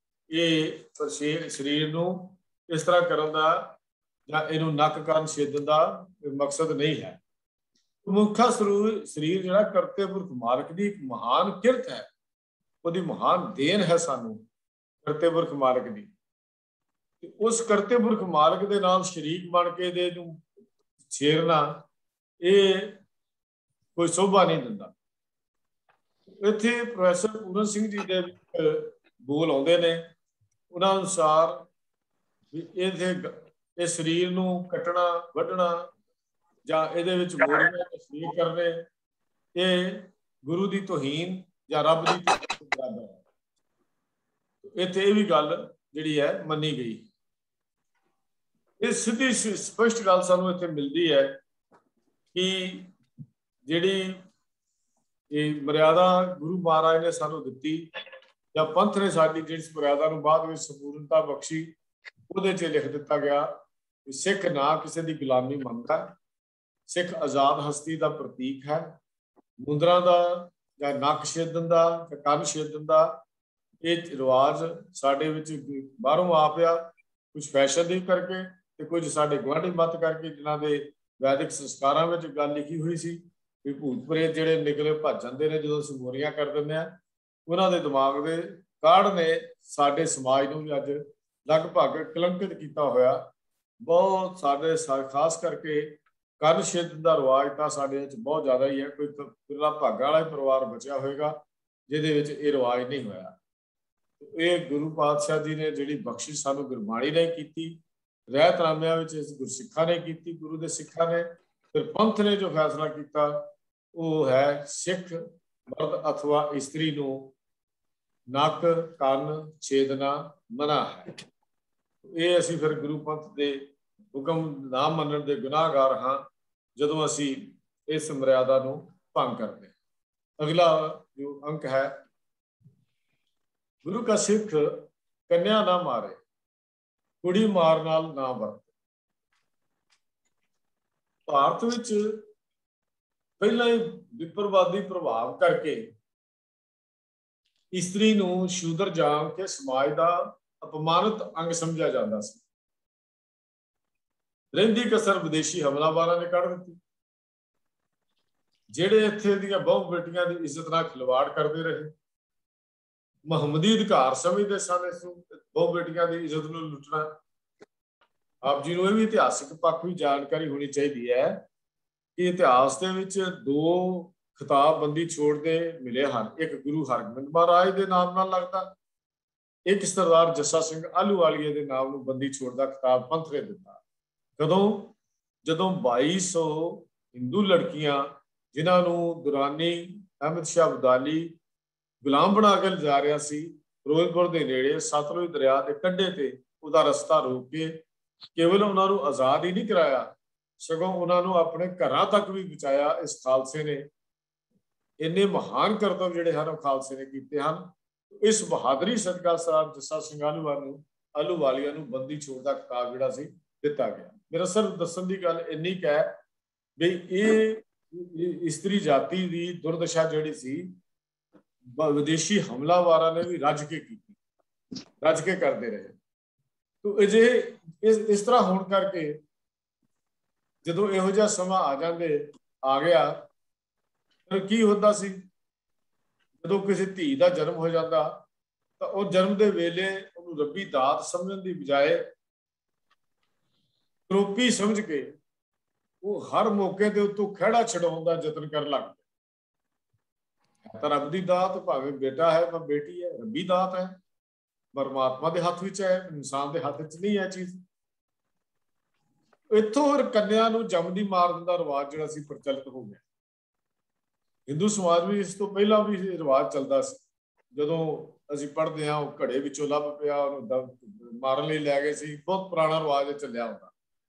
ये शरीर नूं इस तरह करन दा जां इहनूं नक कन्न छेदन दा मकसद नहीं है। मुखा शरीर जिहड़ा करते पुरख मालक की एक महान किरत है उहदी महान देन है सानूं करते पुरख मालक की। उस करते पुरख मालक दे नाल शरीक बन के दे नूं छेड़ना ये कोई शोभा नहीं दिंदा। इत्थे प्रोफैसर पूरन सिंह जी दे बोल आउंदे ने उन्हां अनुसार इह शरीर नूं कटना वढना जां इहदे विच मोरियां तस्वीर करने ये गुरु की तोहीन या रब की बराबर है। इत्थे भी गल जिहड़ी है मन्नी गई। इस सीधी स्पष्ट गल सानूं इत्थे मिलती है कि जिहड़ी मर्यादा गुरु महाराज ने सानूं दित्ती या पंथ ने साडी जिस मर्यादा नूं बाद विच संपूर्णता बख्शी उहदे च लिख दिता गया कि सिख ना किसी की गुलामी मनदा। सिख आज़ाद हस्ती का प्रतीक है। मुंदरां दा जां नक छेदन दा जां कन्न छेदन दा ये रिवाज साडे विच बाहरों आ पिया कुछ फैशन दी करके ते कुछ साडे गुआढ़ी मत करके जिन्हां दे ਵੈਦਿਕ ਸੰਸਕਾਰਾਂ ਵਿੱਚ ਗੱਲ ਲਿਖੀ ਹੋਈ ਸੀ ਵੀ ਭੂਤ ਪ੍ਰੇਤ ਜਿਹੜੇ ਨਿਕਲੇ ਭੱਜ ਜਾਂਦੇ ਨੇ ਜਦੋਂ ਅਸੀਂ ਮੋਰੀਆਂ ਕਰ ਦਿੰਦੇ ਹਾਂ। ਉਹਨਾਂ ਦੇ ਦਿਮਾਗ ਦੇ ਕਾਢ ਨੇ ਸਾਡੇ ਸਮਾਜ ਨੂੰ ਵੀ ਅੱਜ ਲਗਭਗ ਕਲੰਕਿਤ ਕੀਤਾ ਹੋਇਆ। ਬਹੁਤ ਸਾਡੇ ਖਾਸ ਕਰਕੇ ਕੰਨ ਛੇਦਣ ਦਾ ਰਿਵਾਜ ਤਾਂ ਸਾਡੇ ਵਿੱਚ ਬਹੁਤ ਜ਼ਿਆਦਾ ਹੀ ਹੈ। ਕੋਈ ਬਿਰਲਾ ਭਾਗਾਂ ਵਾਲਾ ਪਰਿਵਾਰ ਬਚਿਆ ਹੋਏਗਾ ਜਿਹਦੇ ਵਿੱਚ ਇਹ ਰਿਵਾਜ ਨਹੀਂ ਹੋਇਆ। ਇਹ ਗੁਰੂ ਪਾਤਸ਼ਾਹ ਜੀ ਨੇ ਜਿਹੜੀ ਬਖਸ਼ਿਸ਼ ਸਾਨੂੰ ਗੁਰਬਾਣੀ ਨੇ ਕੀਤੀ, ਰਹਿਤਨਾਮਿਆਂ ਵਿੱਚ ਗੁਰਸਿੱਖਾਂ ਨੇ ਕੀਤੀ, ਗੁਰੂ ਦੇ ਸਿੱਖਾਂ ਨੇ, ਫਿਰ ਪੰਥ ਨੇ ਜੋ ਫੈਸਲਾ ਕੀਤਾ ਉਹ ਹੈ ਸਿੱਖ ਮਰਦ ਅਥਵਾ ਇਸਤਰੀ ਨੂੰ ਨੱਕ ਕੰਨ ਛੇਦਣਾ ਮਨਾ ਹੈ। ਇਹ ਅਸੀਂ ਫਿਰ ਗੁਰੂ ਪੰਥ ਦੇ ਹੁਕਮ ਨਾ ਮੰਨਣ ਦੇ ਗੁਨਾਹਗਾਰ ਹਾਂ ਜਦੋਂ ਅਸੀਂ ਇਸ ਮਰਿਆਦਾ ਨੂੰ ਭੰਗ ਕਰਦੇ। ਅਗਲਾ ਜੋ ਅੰਕ ਹੈ, ਗੁਰੂ ਕਾ ਸਿੱਖ ਕੰਨਿਆ ਨਾ ਮਾਰੇ, ਕੁੜੀ ਮਾਰ ਨਾਲ ਨਾ ਵਰਤੇ। ਭਾਰਤ ਵਿੱਚ ਪਹਿਲਾਂ ਹੀ ਵਿਪਰਵਾਦੀ ਪ੍ਰਭਾਵ ਕਰਕੇ ਇਸਤਰੀ ਨੂੰ ਸ਼ੂਦਰ ਜਾਣ ਕੇ ਸਮਾਜ ਦਾ ਅਪਮਾਨਿਤ ਅੰਗ ਸਮਝਿਆ ਜਾਂਦਾ ਸੀ। ਰਹਿੰਦੀ ਕਸਰ ਵਿਦੇਸ਼ੀ ਹਮਲਾਵਰਾਂ ਨੇ ਕੱਢ ਦਿੱਤੀ, ਜਿਹੜੇ ਇੱਥੇ ਦੀਆਂ ਬਹੁ ਬੇਟੀਆਂ ਦੀ ਇੱਜ਼ਤ ਨਾਲ ਖਿਲਵਾੜ ਕਰਦੇ ਰਹੇ। ਮੁਹੰਮਦੀ ਅਧਿਕਾਰ ਸਮਝਦੇ ਸਨ ਇਸ ਨੂੰ, ਬਹੁ ਬੇਟੀਆਂ ਦੀ ਇੱਜ਼ਤ ਨੂੰ ਲੁੱਟਣਾ। ਆਪ ਜੀ ਨੂੰ ਇਹ ਵੀ ਇਤਿਹਾਸਿਕ ਪੱਖ ਵੀ ਜਾਣਕਾਰੀ ਹੋਣੀ ਚਾਹੀਦੀ ਹੈ ਕਿ ਇਤਿਹਾਸ ਦੇ ਵਿੱਚ ਦੋ ਖਿਤਾਬਬੰਦੀ ਛੋੜਦੇ ਮਿਲੇ ਹਨ। ਇੱਕ ਗੁਰੂ ਹਰਗੋਬਿੰਦ ਮਹਾਰਾਜ ਦੇ ਨਾਮ ਨਾਲ ਲੱਗਦਾ, ਇੱਕ ਸਰਦਾਰ ਜੱਸਾ ਸਿੰਘ ਆਹਲੂਵਾਲੀਏ ਦੇ ਨਾਮ ਨੂੰ ਬੰਦੀ ਛੋੜ ਦਾ ਖਿਤਾਬ ਪੰਥ ਨੇ ਦਿੱਤਾ। ਕਦੋਂ? ਜਦੋਂ 2200 ਹਿੰਦੂ ਲੜਕੀਆਂ ਜਿਨ੍ਹਾਂ ਨੂੰ ਦੁਰਾਨੀ ਅਹਿਮਦ ਸ਼ਾਹ ਅਬਦਾਲੀ ਗੁਲਾਮ ਬਣਾ ਕੇ ਲਿਜਾ ਰਿਹਾ ਸੀ, ਫਿਰੋਜ਼ਪੁਰ ਦੇ ਨੇੜੇ ਸਤਲੁਜ ਦਰਿਆ ਦੇ ਕੰਢੇ ਤੇ ਉਹਦਾ ਰਸਤਾ ਰੋਕ ਕੇ ਕੇਵਲ ਉਹਨਾਂ ਨੂੰ ਆਜ਼ਾਦ ਹੀ ਨਹੀਂ ਕਰਾਇਆ, ਸਗੋਂ ਉਹਨਾਂ ਨੂੰ ਆਪਣੇ ਘਰਾਂ ਤੱਕ ਵੀ ਬਚਾਇਆ। ਇਸ ਖਾਲਸੇ ਨੇ ਇੰਨੇ ਮਹਾਨ ਕਰਤੱਵ ਜਿਹੜੇ ਹਨ ਉਹ ਖਾਲਸੇ ਨੇ ਕੀਤੇ ਹਨ। ਇਸ ਬਹਾਦਰੀ ਸਦਕਾ ਸਰਦਾਰ ਜੱਸਾ ਸਿੰਘ ਆਹਲੂਵਾਲੀਆ ਨੂੰ ਬੰਦੀ ਛੋੜ ਦਾ ਖਿਤਾਬ ਜਿਹੜਾ ਸੀ ਦਿੱਤਾ ਗਿਆ। ਮੇਰਾ ਸਿਰਫ ਦੱਸਣ ਦੀ ਗੱਲ ਇੰਨੀ ਕੁ ਹੈ ਵੀ ਇਹ ਇਸਤਰੀ ਜਾਤੀ ਦੀ ਦੁਰਦਸ਼ਾ ਜਿਹੜੀ ਸੀ ਵਿਦੇਸ਼ੀ ਹਮਲਾਵਾਰਾਂ ਨੇ ਵੀ ਰੱਜ ਕੇ ਕੀਤੀ, ਰੱਜ ਕੇ ਕਰਦੇ ਰਹੇ। ਤੋ ਇਸ ਤਰ੍ਹਾਂ ਹੋਣ ਕਰਕੇ ਜਦੋਂ ਇਹੋ ਜਿਹਾ ਸਮਾਂ ਆ ਗਿਆ ਫਿਰ ਕੀ ਹੁੰਦਾ ਸੀ, ਜਦੋਂ ਕਿਸੇ ਧੀ ਦਾ ਜਨਮ ਹੋ ਜਾਂਦਾ ਤਾਂ ਉਹ ਜਨਮ ਦੇ ਵੇਲੇ ਉਹਨੂੰ ਰੱਬੀ ਦਾਤ ਸਮਝਣ ਦੀ ਬਜਾਏ ਕਰੋਪੀ ਸਮਝ ਕੇ ਉਹ ਹਰ ਮੌਕੇ ਦੇ ਉੱਤੋਂ ਖਹਿੜਾ ਛਡਾਉਣ ਦਾ ਯਤਨ ਕਰਨ ਲੱਗ ਪਿਆ। ਤਾਂ ਰੱਬ ਦੀ ਦਾਤ ਭਾਵੇਂ ਬੇਟਾ ਹੈ ਭਾਵੇਂ ਬੇਟੀ ਹੈ, ਰੱਬੀ ਦਾਤ ਹੈ, ਪਰਮਾਤਮਾ ਦੇ ਹੱਥ ਵਿੱਚ ਹੈ, ਇਨਸਾਨ ਦੇ ਹੱਥ ਵਿੱਚ ਨਹੀਂ ਹੈ ਚੀਜ਼। ਇੱਥੋਂ ਫਿਰ ਕੰਨਿਆ ਨੂੰ ਜੰਮਦੀ ਮਾਰ ਦਿੰਦਾ ਦਾ ਰਿਵਾਜ ਜਿਹੜਾ ਸੀ ਪ੍ਰਚਲਿਤ ਹੋ ਗਿਆ। ਹਿੰਦੂ ਸਮਾਜ ਵਿੱਚ ਇਸ ਤੋਂ ਪਹਿਲਾਂ ਵੀ ਇਹ ਰਿਵਾਜ ਚੱਲਦਾ ਸੀ। ਜਦੋਂ ਅਸੀਂ ਪੜ੍ਹਦੇ ਹਾਂ ਉਹ ਘੜੇ ਵਿੱਚੋਂ ਲੱਭ ਪਿਆ, ਉਹਨੂੰ ਮਾਰਨ ਲਈ ਲੈ ਗਏ ਸੀ, ਬਹੁਤ ਪੁਰਾਣਾ ਰਿਵਾਜ ਚੱਲਿਆ ਹੁੰਦਾ।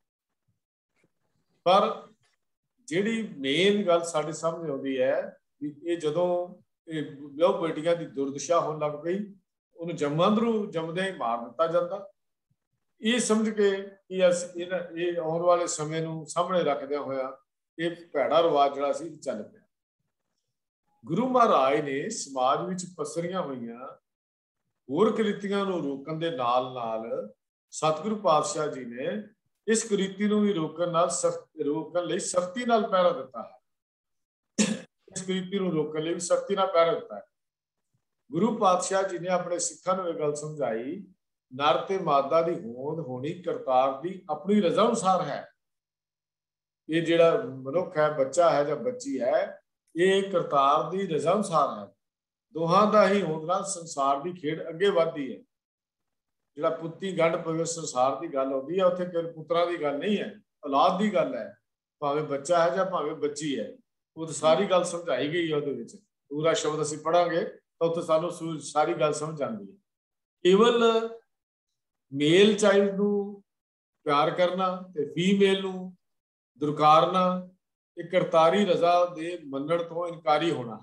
ਪਰ ਜਿਹੜੀ ਮੇਨ ਗੱਲ ਸਾਡੇ ਸਾਹਮਣੇ ਆਉਂਦੀ ਹੈ ਵੀ ਇਹ ਜਦੋਂ ਇਹ ਵਿਆਹ ਬੇਟੀਆਂ ਦੀ ਦੁਰਦਸ਼ਾ ਹੋਣ ਲੱਗ ਪਈ, ਉਹਨੂੰ ਜੰਮਦਿਆਂ ਹੀ ਮਾਰ ਦਿੱਤਾ ਜਾਂਦਾ। ਇਹ ਸਮਝ ਕੇ ਕਿ ਇਹ ਆਉਣ ਵਾਲੇ ਸਮੇਂ ਨੂੰ ਸਾਹਮਣੇ ਰੱਖਦਿਆਂ ਹੋਇਆ ਇਹ ਭੈੜਾ ਰਿਵਾਜ ਜਿਹੜਾ ਸੀ ਚੱਲ ਪਿਆ। ਗੁਰੂ ਮਹਾਰਾਜ ਨੇ ਸਮਾਜ ਵਿੱਚ ਪਸਰੀਆਂ ਹੋਈਆਂ ਹੋਰ ਕੁਰੀਤੀਆਂ ਨੂੰ ਰੋਕਣ ਦੇ ਨਾਲ ਨਾਲ ਸਤਿਗੁਰੂ ਪਾਤਸ਼ਾਹ ਜੀ ਨੇ ਇਸ ਕੁਰੀਤੀ ਨੂੰ ਵੀ ਰੋਕਣ ਲਈ ਸਖਤੀ ਨਾਲ ਪਹਿਰਾ ਦਿੱਤਾ ਹੈ। ਇਸ ਕੁਰੀਤੀ ਨੂੰ ਰੋਕਣ ਲਈ ਵੀ ਸਖਤੀ ਨਾਲ ਪਹਿਰਾ ਦਿੱਤਾ ਹੈ। ਗੁਰੂ ਪਾਤਸ਼ਾਹ ਜੀ ਨੇ ਆਪਣੇ ਸਿੱਖਾਂ ਨੂੰ ਇਹ ਗੱਲ ਸਮਝਾਈ, ਨਰ ਤੇ ਮਾਦਾ ਦੀ ਹੋਂਦ ਹੋਣੀ ਕਰਤਾਰ ਦੀ ਆਪਣੀ ਰਜ਼ਾ ਅਨੁਸਾਰ ਹੈ। ਇਹ ਜਿਹੜਾ ਮਨੁੱਖ ਹੈ, ਬੱਚਾ ਹੈ ਜਾਂ ਬੱਚੀ ਹੈ, ਇਹ ਕਰਤਾਰ ਦੀ ਰਜ਼ਾ ਅਨੁਸਾਰ ਹੈ। ਦੋਹਾਂ ਦਾ ਹੀ ਹੋਂਦ ਨਾਲ ਸੰਸਾਰ ਦੀ ਖੇਡ ਅੱਗੇ ਵੱਧਦੀ ਹੈ। ਜਿਹੜਾ ਪੁੱਤੀ ਗੰਢ ਪਵੇ ਸੰਸਾਰ ਦੀ ਗੱਲ ਆਉਂਦੀ ਹੈ, ਉੱਥੇ ਕੋਈ ਪੁੱਤਰਾਂ ਦੀ ਗੱਲ ਨਹੀਂ ਹੈ, ਔਲਾਦ ਦੀ ਗੱਲ ਹੈ। ਭਾਵੇਂ ਬੱਚਾ ਹੈ ਜਾਂ ਭਾਵੇਂ ਬੱਚੀ ਹੈ, ਉਹ ਸਾਰੀ ਗੱਲ ਸਮਝਾਈ ਗਈ ਹੈ। ਉਹਦੇ ਵਿੱਚ ਪੂਰਾ ਸ਼ਬਦ ਅਸੀਂ ਪੜਾਂਗੇ ਤਾਂ ਉੱਥੇ ਸਾਨੂੰ ਸਾਰੀ ਗੱਲ ਸਮਝ ਆਉਂਦੀ ਹੈ। ਕੇਵਲ ਮੇਲ ਚਾਈਲਡ ਨੂੰ ਪਿਆਰ ਕਰਨਾ ਤੇ ਫੀਮੇਲ ਨੂੰ ਦੁਰਕਾਰਨਾ, ਇਹ ਕਰਤਾਰੀ ਰਜ਼ਾ ਦੇ ਮੰਨਣ ਤੋਂ ਇਨਕਾਰੀ ਹੋਣਾ।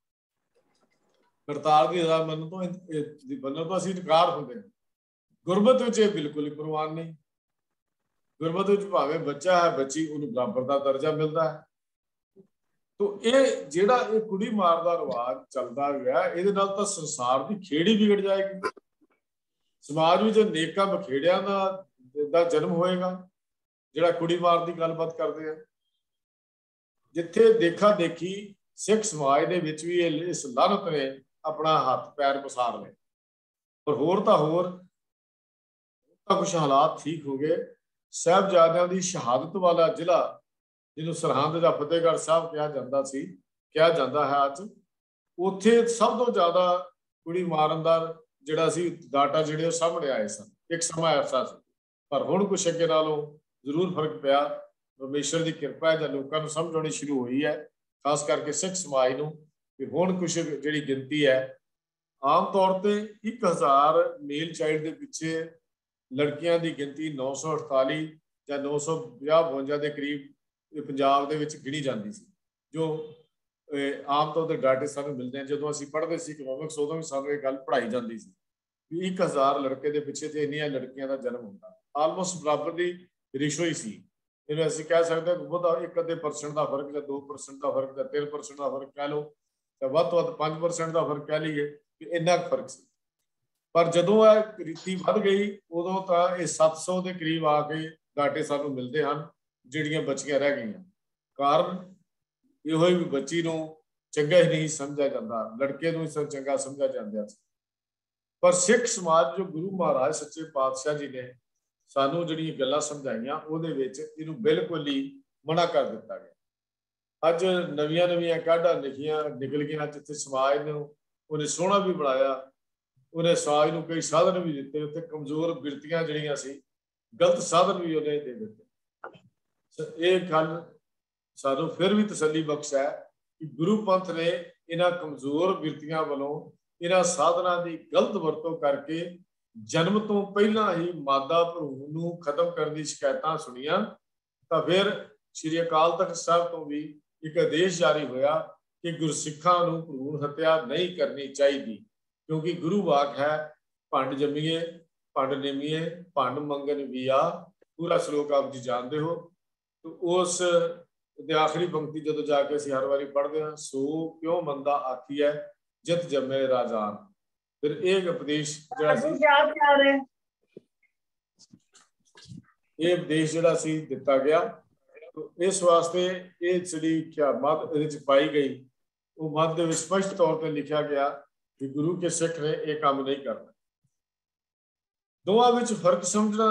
ਕਰਤਾਰ ਦੀ ਰਜ਼ਾ ਮੰਨਣ ਤੋਂ ਅਸੀਂ ਇਨਕਾਰ ਹੁੰਦੇ ਹਾਂ। ਗੁਰਬਤ ਵਿੱਚ ਇਹ ਬਿਲਕੁਲ ਹੀ ਪ੍ਰਵਾਨ ਨਹੀਂ। ਗੁਰਬਤ ਵਿੱਚ ਭਾਵੇਂ ਬੱਚਾ ਹੈ ਬੱਚੀ, ਉਹਨੂੰ ਬਰਾਬਰ ਦਾ ਦਰਜਾ ਮਿਲਦਾ ਹੈ। ਤੋ ਇਹ ਜਿਹੜਾ ਇਹ ਕੁੜੀ ਮਾਰ ਦਾ ਰਿਵਾਜ ਚੱਲਦਾ ਗਿਆ, ਇਹਦੇ ਨਾਲ ਤਾਂ ਸੰਸਾਰ ਦੀ ਖੇਡ ਹੀ ਵਿਗੜ ਜਾਏਗੀ। ਸਮਾਜ ਵਿੱਚ ਨੇਕਾਂ ਬਖੇੜਿਆਂ ਦਾ ਜਨਮ ਹੋਏਗਾ ਜਿਹੜਾ ਕੁੜੀ ਮਾਰ ਦੀ ਗੱਲਬਾਤ ਕਰਦੇ ਆ। ਜਿੱਥੇ ਦੇਖਾ ਦੇਖੀ ਸਿੱਖ ਸਮਾਜ ਦੇ ਵਿੱਚ ਵੀ ਇਸ ਲਾਹਨਤ ਨੇ ਆਪਣਾ ਹੱਥ ਪੈਰ ਪਸਾਰ ਲਏ। ਪਰ ਹੋਰ ਤਾਂ ਹੋਰ ਤਾਂ ਕੁਛ ਹਾਲਾਤ ਠੀਕ ਹੋ ਗਏ। ਸਾਹਿਬਜ਼ਾਦਿਆਂ ਦੀ ਸ਼ਹਾਦਤ ਵਾਲਾ ਜ਼ਿਲ੍ਹਾ, ਜਿਹਨੂੰ ਸਰਹੰਦ ਜਾਂ ਫਤਿਹਗੜ੍ਹ ਸਾਹਿਬ ਕਿਹਾ ਜਾਂਦਾ ਹੈ ਅੱਜ, ਉੱਥੇ ਸਭ ਤੋਂ ਜ਼ਿਆਦਾ ਕੁੜੀ ਮਾਰਨ ਦਾ ਜਿਹੜਾ ਸੀ ਡਾਟਾ ਜਿਹੜੇ ਉਹ ਸਾਹਮਣੇ ਆਏ ਸਨ। ਇੱਕ ਸਮਾਂ ਐਸਾ ਸੀ, ਪਰ ਹੁਣ ਕੁਛ ਅੱਗੇ ਨਾਲੋਂ ਜ਼ਰੂਰ ਫਰਕ ਪਿਆ। ਪਰਮੇਸ਼ਰ ਦੀ ਕਿਰਪਾ ਹੈ ਜਾਂ ਲੋਕਾਂ ਨੂੰ ਸਮਝ ਆਉਣੀ ਸ਼ੁਰੂ ਹੋਈ ਹੈ, ਖਾਸ ਕਰਕੇ ਸਿੱਖ ਸਮਾਜ ਨੂੰ, ਕਿ ਹੁਣ ਕੁਛ ਜਿਹੜੀ ਗਿਣਤੀ ਹੈ, ਆਮ ਤੌਰ ਤੇ 1000 ਮੇਲ ਚਾਈਲਡ ਦੇ ਪਿੱਛੇ ਲੜਕੀਆਂ ਦੀ ਗਿਣਤੀ 948 ਜਾਂ 950-52 ਦੇ ਕਰੀਬ ਪੰਜਾਬ ਦੇ ਵਿੱਚ ਗਿਣੀ ਜਾਂਦੀ ਸੀ। ਜੋ ਆਮ ਤੌਰ ਤੇ ਡਾਟੇ ਸਾਨੂੰ ਮਿਲਦੇ ਹਨ। ਜਦੋਂ ਅਸੀਂ ਪੜ੍ਹਦੇ ਸੀ ਇਕਨੋਮਿਕਸ, ਉਦੋਂ ਵੀ ਸਾਨੂੰ ਇਹ ਗੱਲ ਪੜ੍ਹਾਈ ਜਾਂਦੀ ਸੀ ਕਿ 1000 ਲੜਕੇ ਦੇ ਪਿੱਛੇ ਤੇ ਇੰਨੀਆਂ ਲੜਕੀਆਂ ਦਾ ਜਨਮ ਹੁੰਦਾ। ਆਲਮੋਸਟ ਬਰਾਬਰ ਦੀ ਰੇਸ਼ੋ ਹੀ ਸੀ। ਇਹਨੂੰ ਅਸੀਂ ਕਹਿ ਸਕਦੇ ਹਾਂ ਕਿ ਬਹੁਤਾ 1% ਦਾ ਫਰਕ, ਜਾਂ 2% ਦਾ ਫਰਕ, ਜਾਂ 3% ਦਾ ਫਰਕ ਕਹਿ ਲਓ, ਜਾਂ ਵੱਧ ਤੋਂ ਵੱਧ 5% ਦਾ ਫਰਕ ਕਹਿ ਲਈਏ, ਕਿ ਇੰਨਾ ਫਰਕ ਸੀ। ਪਰ ਜਦੋਂ ਇਹ ਰੀਤੀ ਵੱਧ ਗਈ, ਉਦੋਂ ਤਾਂ ਇਹ 700 ਦੇ ਕਰੀਬ ਆ ਕੇ ਡਾਟੇ ਸਾਨੂੰ ਮਿਲਦੇ ਹਨ ਜਿਹੜੀਆਂ ਬੱਚੀਆਂ ਰਹਿ ਗਈਆਂ। ਕਾਰਨ ਇਹੋ ਹੀ ਵੀ ਬੱਚੀ ਨੂੰ ਚੰਗਾ ਹੀ ਨਹੀਂ ਸਮਝਿਆ ਜਾਂਦਾ, ਲੜਕੇ ਨੂੰ ਹੀ ਚੰਗਾ ਸਮਝਿਆ ਜਾਂਦਾ ਸੀ। ਪਰ ਸਿੱਖ ਸਮਾਜ, ਜੋ ਗੁਰੂ ਮਹਾਰਾਜ ਸੱਚੇ ਪਾਤਸ਼ਾਹ ਜੀ ਨੇ ਸਾਨੂੰ ਜਿਹੜੀਆਂ ਗੱਲਾਂ ਸਮਝਾਈਆਂ, ਉਹਦੇ ਵਿੱਚ ਇਹਨੂੰ ਬਿਲਕੁਲ ਹੀ ਮਨਾ ਕਰ ਦਿੱਤਾ ਗਿਆ। ਅੱਜ ਨਵੀਆਂ ਕਾਢਾਂ ਨਿਕਲ ਗਈਆਂ, ਜਿੱਥੇ ਸਮਾਜ ਨੂੰ ਉਹਨੇ ਸੋਹਣਾ ਵੀ ਬਣਾਇਆ, ਉਹਨੇ ਸਮਾਜ ਨੂੰ ਕਈ ਸਾਧਨ ਵੀ ਦਿੱਤੇ, ਉੱਥੇ ਕਮਜ਼ੋਰ ਬਿਰਤੀਆਂ ਜਿਹੜੀਆਂ ਸੀ, ਗਲਤ ਸਾਧਨ ਵੀ ਉਹਨੇ ਦੇ ਦਿੱਤੇ। ਇਹ ਗੱਲ ਸਾਨੂੰ ਫਿਰ ਵੀ ਤਸੱਲੀ ਬਖਸ਼ ਹੈ ਕਿ ਗੁਰੂ ਪੰਥ ਨੇ ਇਹਨਾਂ ਕਮਜ਼ੋਰ ਬਿਰਤੀਆਂ ਵੱਲੋਂ, ਇਹਨਾਂ ਸਾਧਨਾਂ ਦੀ ਗਲਤ ਵਰਤੋਂ ਕਰਕੇ ਜਨਮ ਤੋਂ ਪਹਿਲਾਂ ਹੀ ਮਾਦਾ ਭਰੂਣ ਨੂੰ ਖਤਮ ਕਰਨ ਦੀ ਸ਼ਿਕਾਇਤਾਂ ਸੁਣੀਆਂ। ਤਾਂ ਫਿਰ ਸ੍ਰੀ ਅਕਾਲ ਤਖਤ ਸਾਹਿਬ ਤੋਂ ਵੀ ਇੱਕ ਆਦੇਸ਼ ਜਾਰੀ ਹੋਇਆ ਕਿ ਗੁਰਸਿੱਖਾਂ ਨੂੰ ਭਰੂਣ ਹੱਤਿਆ ਨਹੀਂ ਕਰਨੀ ਚਾਹੀਦੀ, ਕਿਉਂਕਿ ਗੁਰੂ ਵਾਕ ਹੈ, ਭੰਡ ਜੰਮੀਏ ਭੰਡ ਨਿਮੀਏ ਭੰਡ ਮੰਗਣ ਵੀ ਆ। ਪੂਰਾ ਸ਼ਲੋਕ ਆਪ ਜੀ ਜਾਣਦੇ ਹੋ। ਉਸ ਦੇ ਆਖਰੀ ਪੰਕਤੀ ਜਦੋਂ ਜਾ ਕੇ ਅਸੀਂ ਹਰ ਵਾਰੀ ਪੜ੍ਹਦੇ ਹਾਂ, ਸੋ ਕਿਉਂ ਮੰਦਾ ਆਖੀ ਹੈ ਜਿਤ ਜੰਮੇ ਰਾਜਾਨ। ਫਿਰ ਇਹ ਉਪਦੇਸ਼ ਜਿਹੜਾ ਸੀ, ਇਹ ਉਪਦੇਸ਼ ਜਿਹੜਾ ਸੀ ਦਿੱਤਾ ਗਿਆ। ਇਸ ਵਾਸਤੇ ਇਹ ਜਿਹੜੀ ਕਿਆ ਮੱਧ ਇਹਦੇ ਵਿੱਚ ਪਾਈ ਗਈ, ਉਹ ਮੱਧ ਦੇ ਵਿੱਚ ਸਪਸ਼ਟ ਤੌਰ ਤੇ ਲਿਖਿਆ ਗਿਆ ਕਿ ਗੁਰੂ ਕੇ ਸਿੱਖ ਨੇ ਇਹ ਕੰਮ ਨਹੀਂ ਕਰਨਾ। ਦੋਵਾਂ ਵਿੱਚ ਫਰਕ ਸਮਝਣਾ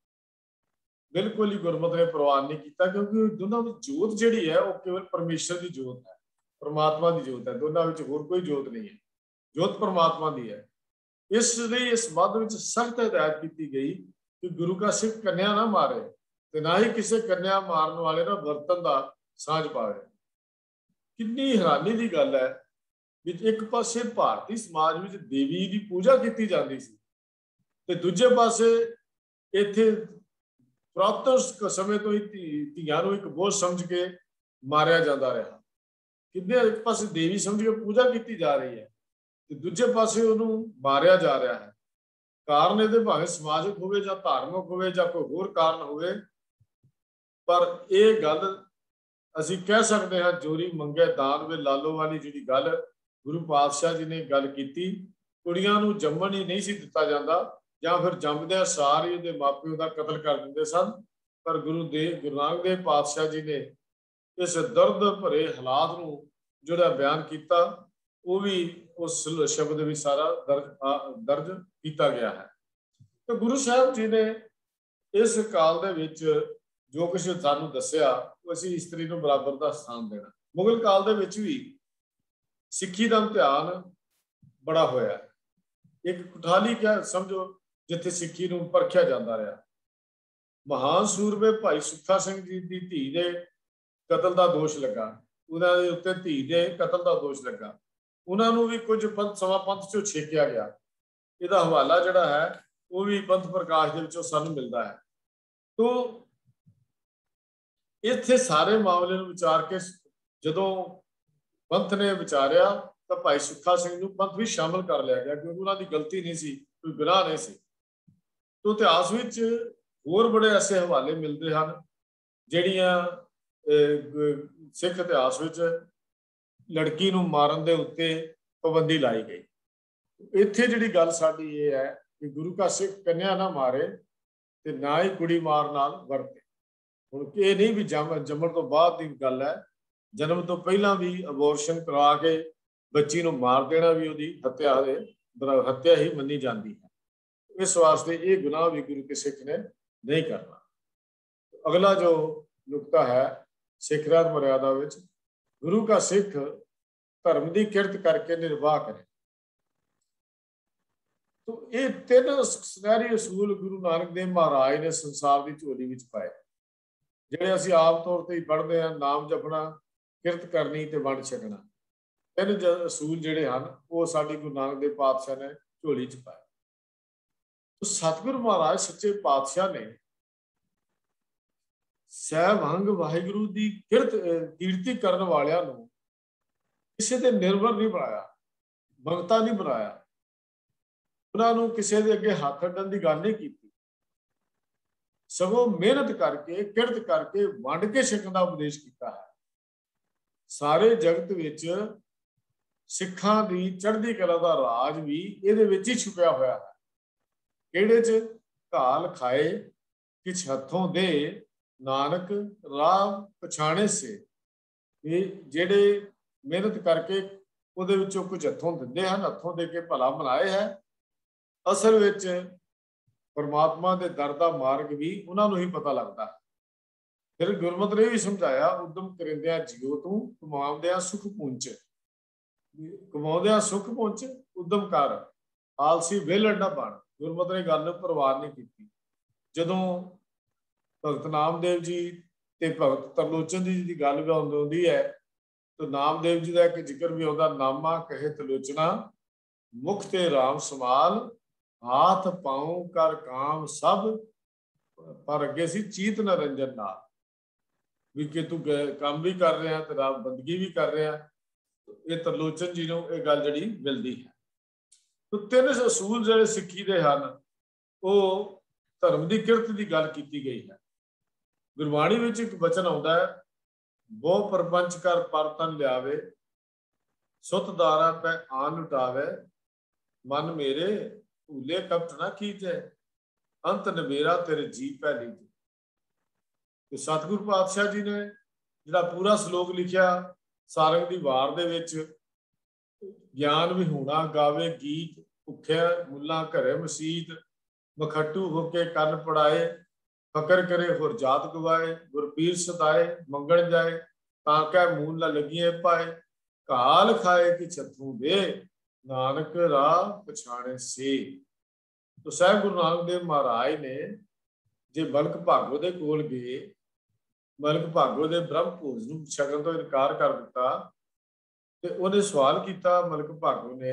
ਬਿਲਕੁਲ ਹੀ ਗੁਰਮਤਿ ਨੇ ਪ੍ਰਵਾਨ ਨਹੀਂ ਕੀਤਾ, ਕਿਉਂਕਿ ਦੋਨਾਂ ਦੀ ਜੋਤ ਜਿਹੜੀ ਹੈ ਉਹ ਕੇਵਲ ਪਰਮੇਸ਼ਰ ਦੀ ਜੋਤ ਹੈ, ਪਰਮਾਤਮਾ ਦੀ ਜੋਤ ਹੈ। ਦੋਨਾਂ ਵਿੱਚ ਹੋਰ ਕੋਈ ਜੋਤ ਨਹੀਂ ਹੈ, ਜੋਤ ਪਰਮਾਤਮਾ ਦੀ ਹੈ। ਇਸ ਲਈ ਇਸ ਮੱਧ ਵਿੱਚ ਸਖਤ ਹਦਾਇਤ ਕੀਤੀ ਗਈ ਕਿ ਗੁਰੂ ਕਾ ਸਿੱਖ ਕੰਨਿਆ ਨਾ ਮਾਰੇ, ਤੇ ਨਾ ਹੀ ਕਿਸੇ ਕੰਨਿਆ ਮਾਰਨ ਵਾਲੇ ਨਾਲ ਵਰਤਨ ਦਾ ਸਾਂਝ ਪਾਵੇ। ਕਿੰਨੀ ਹੈਰਾਨੀ ਦੀ ਗੱਲ ਹੈ ਕਿ ਇੱਕ ਪਾਸੇ ਭਾਰਤੀ ਸਮਾਜ ਵਿੱਚ ਦੇਵੀ ਦੀ ਪੂਜਾ ਕੀਤੀ ਜਾਂਦੀ ਸੀ, ਤੇ ਦੂਜੇ ਪਾਸੇ ਇੱਥੇ ਪੁਰਾਤਨ ਸਮੇਂ ਤੋਂ ਹੀ ਧੀਆਂ ਨੂੰ ਇੱਕ ਬੋਝ ਸਮਝ ਕੇ ਮਾਰਿਆ ਜਾਂਦਾ ਰਿਹਾ। ਕਿੰਨੇ ਇੱਕ ਪਾਸੇ ਦੇਵੀ ਸਮਝ ਕੇ ਪੂਜਾ ਕੀਤੀ ਜਾ ਰਹੀ ਹੈ, ਤੇ ਦੂਜੇ ਪਾਸੇ ਉਹਨੂੰ ਮਾਰਿਆ ਜਾ ਰਿਹਾ ਹੈ। ਕਾਰਨ ਇਹਦੇ ਭਾਵੇਂ ਸਮਾਜਿਕ ਹੋਵੇ ਜਾਂ ਧਾਰਮਿਕ ਹੋਵੇ ਜਾਂ ਕੋਈ ਹੋਰ ਕਾਰਨ ਹੋਵੇ, ਪਰ ਇਹ ਗੱਲ ਅਸੀਂ ਕਹਿ ਸਕਦੇ ਹਾਂ, ਜੋਰੀ ਮੰਗੇ ਦਾਨ ਵੇ ਲਾਲੋ ਵਾਲੀ ਜਿਹੜੀ ਗੱਲ ਗੁਰੂ ਪਾਤਸ਼ਾਹ ਜੀ ਨੇ ਗੱਲ ਕੀਤੀ, ਕੁੜੀਆਂ ਨੂੰ ਜੰਮਣ ਹੀ ਨਹੀਂ ਸੀ ਦਿੱਤਾ ਜਾਂਦਾ, ਜਾਂ ਫਿਰ ਜੰਮਦਿਆਂ ਸਾਰ ਹੀ ਉਹਦੇ ਮਾਪਿਓ ਦਾ ਕਤਲ ਕਰ ਦਿੰਦੇ ਸਨ। ਪਰ ਗੁਰੂ ਨਾਨਕ ਦੇਵ ਪਾਤਸ਼ਾਹ ਜੀ ਨੇ ਇਸ ਦਰਦ ਭਰੇ ਹਾਲਾਤ ਨੂੰ ਜਿਹੜਾ ਬਿਆਨ ਕੀਤਾ, ਉਹ ਵੀ ਉਸ ਸ਼ਬਦ ਵਿੱਚ ਸਾਰਾ ਦਰਜ ਕੀਤਾ ਗਿਆ ਹੈ। ਤੇ ਗੁਰੂ ਸਾਹਿਬ ਜੀ ਨੇ ਇਸ ਕਾਲ ਦੇ ਵਿੱਚ ਜੋ ਕੁਝ ਸਾਨੂੰ ਦੱਸਿਆ, ਉਹ ਅਸੀਂ ਇਸਤਰੀ ਨੂੰ ਬਰਾਬਰ ਦਾ ਸਥਾਨ ਦੇਣਾ। ਮੁਗਲ ਕਾਲ ਦੇ ਵਿੱਚ ਵੀ ਸਿੱਖੀ ਦਾ ਇਮਤਿਹਾਨ ਬੜਾ ਹੋਇਆ। ਇੱਕ ਕੁਠਾਲੀ ਕਿਆ ਸਮਝੋ, ਜਿੱਥੇ ਸਿੱਖੀ ਨੂੰ ਪਰਖਿਆ ਜਾਂਦਾ ਰਿਹਾ। ਮਹਾਨ ਸੂਰਮੇ ਭਾਈ ਸੁੱਖਾ ਸਿੰਘ ਜੀ ਦੀ ਧੀ ਦੇ ਕਤਲ ਦਾ ਦੋਸ਼ ਲੱਗਾ, ਉਹਨਾਂ ਦੇ ਉੱਤੇ ਧੀ ਦੇ ਕਤਲ ਦਾ ਦੋਸ਼ ਲੱਗਾ। ਉਹਨਾਂ ਨੂੰ ਵੀ ਕੁਝ ਸਮਾਂ ਪੰਥ ਚੋਂ ਛੇਕਿਆ ਗਿਆ। ਇਹਦਾ ਹਵਾਲਾ ਜਿਹੜਾ ਹੈ ਉਹ ਵੀ ਪੰਥ ਪ੍ਰਕਾਸ਼ ਦੇ ਵਿੱਚੋਂ ਸਾਨੂੰ ਮਿਲਦਾ ਹੈ। ਤੋਂ ਇੱਥੇ ਸਾਰੇ ਮਾਮਲੇ ਨੂੰ ਵਿਚਾਰ ਕੇ ਜਦੋਂ ਪੰਥ ਨੇ ਵਿਚਾਰਿਆ, ਤਾਂ ਭਾਈ ਸੁੱਖਾ ਸਿੰਘ ਨੂੰ ਪੰਥ ਵੀ ਸ਼ਾਮਲ ਕਰ ਲਿਆ ਗਿਆ, ਕਿਉਂਕਿ ਉਹਨਾਂ ਦੀ ਗਲਤੀ ਨਹੀਂ ਸੀ, ਕੋਈ ਗੁਨਾਹ ਨਹੀਂ ਸੀ। ਤੋਂ ਇਤਿਹਾਸ ਵਿੱਚ ਹੋਰ ਬੜੇ ਐਸੇ ਹਵਾਲੇ ਮਿਲਦੇ ਹਨ ਜਿਹੜੀਆਂ ਸਿੱਖ ਇਤਿਹਾਸ ਵਿੱਚ ਲੜਕੀ ਨੂੰ ਮਾਰਨ ਦੇ ਉੱਤੇ ਪਾਬੰਦੀ ਲਾਈ ਗਈ। ਇੱਥੇ ਜਿਹੜੀ ਗੱਲ ਸਾਡੀ ਇਹ ਹੈ ਕਿ ਗੁਰੂ ਕਾ ਸਿੱਖ ਕੰਨਿਆ ਨਾ ਮਾਰੇ, ਤੇ ਨਾ ਹੀ ਕੁੜੀ ਮਾਰ ਨਾਲ ਵਰਤੇ। ਹੁਣ ਇਹ ਨਹੀਂ ਵੀ ਜੰਮਣ ਤੋਂ ਬਾਅਦ ਦੀ ਗੱਲ ਹੈ, जन्म तो पहला भी अबॉर्शन करा के बच्ची नूं मार देना भी उहदी हत्या ही मनी जाती है। इस वास्ते ये गुनाह भी गुरु के सिख ने नहीं करना। अगला जो नुकता है सिख राज मर्यादा विच, गुरु का सिख धर्म की किरत करके निर्वाह करे। तो ये तीन सुनहरी असूल गुरु नानक देव महाराज ने संसार की झोली विच पाए, जिहड़े असीं आम तौर ते पढ़ते हैं, नाम जपना, किरत करनी ते वंड छकना। तीन असूल जिहड़े हन वो साडी गुरु नानक देव पातशाह ने झोली च पाए। तो सतगुरु महाराज सच्चे पातशाह ने सहभंग वाहिगुरु की किरत कीर्ति करने वालियां नूं किसी ते निर्भर नहीं बनाया, भगता नहीं बनाया, उन्होंने किसी के अगे हाथ अड्डण की गल नहीं की, सगों मेहनत करके किरत करके वंड के छकण का उपदेश किया है। सारे जगत विच सिखां दी चढ़दी कला का राज भी इहदे विच ही छुपिया हुआ है। किहड़े च घाल खाए किछ हथों दे, नानक राह पछाणे से। ये जेड़े मेहनत करके उहदे विचों कुछ हथों दिंदे हन, हथों दे के भला बनाए है, असल विच परमात्मा के दर का मार्ग भी उन्होंने ही पता लगता है। फिर गुरमत ने भी समझाया, उद्यम करिंदिया जियो तू कमाउंदिया सुख पुंच, कमाउंदिया सुख पुंच उद्यम कर, आलसी वेलड़ ना बन। गुरमत ने गल परवान नहीं की। जदों भगत नामदेव जी ते भगत तरलोचन जी की गल भी आउंदी है, तो नामदेव जी का एक जिक्र भी आता, नामा कहे तलोचना मुख ते राम समाल, हाथ पाऊं कर काम सब, पर अगे सी चीत नरंजन नाल। भी कि तू काम भी कर रहा ते राम बंदगी भी कर रहा, ये तरलोचन जी नूं ये गल जिहड़ी मिलदी है। तो तीन असूल जिहड़े सिक्खी दे हन, वो धर्म की किरत की गल की गई है। गुरबाणी विच एक वचन आउंदा है, बहु परपंच कर पर तन लियावे, सुत दारा पै आन लुटावे, मन मेरे भूले कपट ना कीजे, अंत नबेरा तेरे जी पै लीजे। तो सतगुरु पातशाह जी ने जिहड़ा पूरा श्लोक लिखिया, सारंग दी वार दे विच, ज्ञान विहूणा गावे गीत, भुख्या मुला घरे मसीत, मखट्टू होके कन पड़ाए, फकर करे होर जात गवाए, गुरपीर सताए मंगण जाए, ताकै मूल न लगिए पाए, घाल खाए कि छथों दे, नानक राह पछाणे से। तो साहब गुरु नानक देव महाराज ने जे मलक भागो दे कोल गए, मलक भागो दे ब्रह्म भोज नूं छकण तो इनकार कर दिता, ते उन्हें सवाल किया मलक भागो ने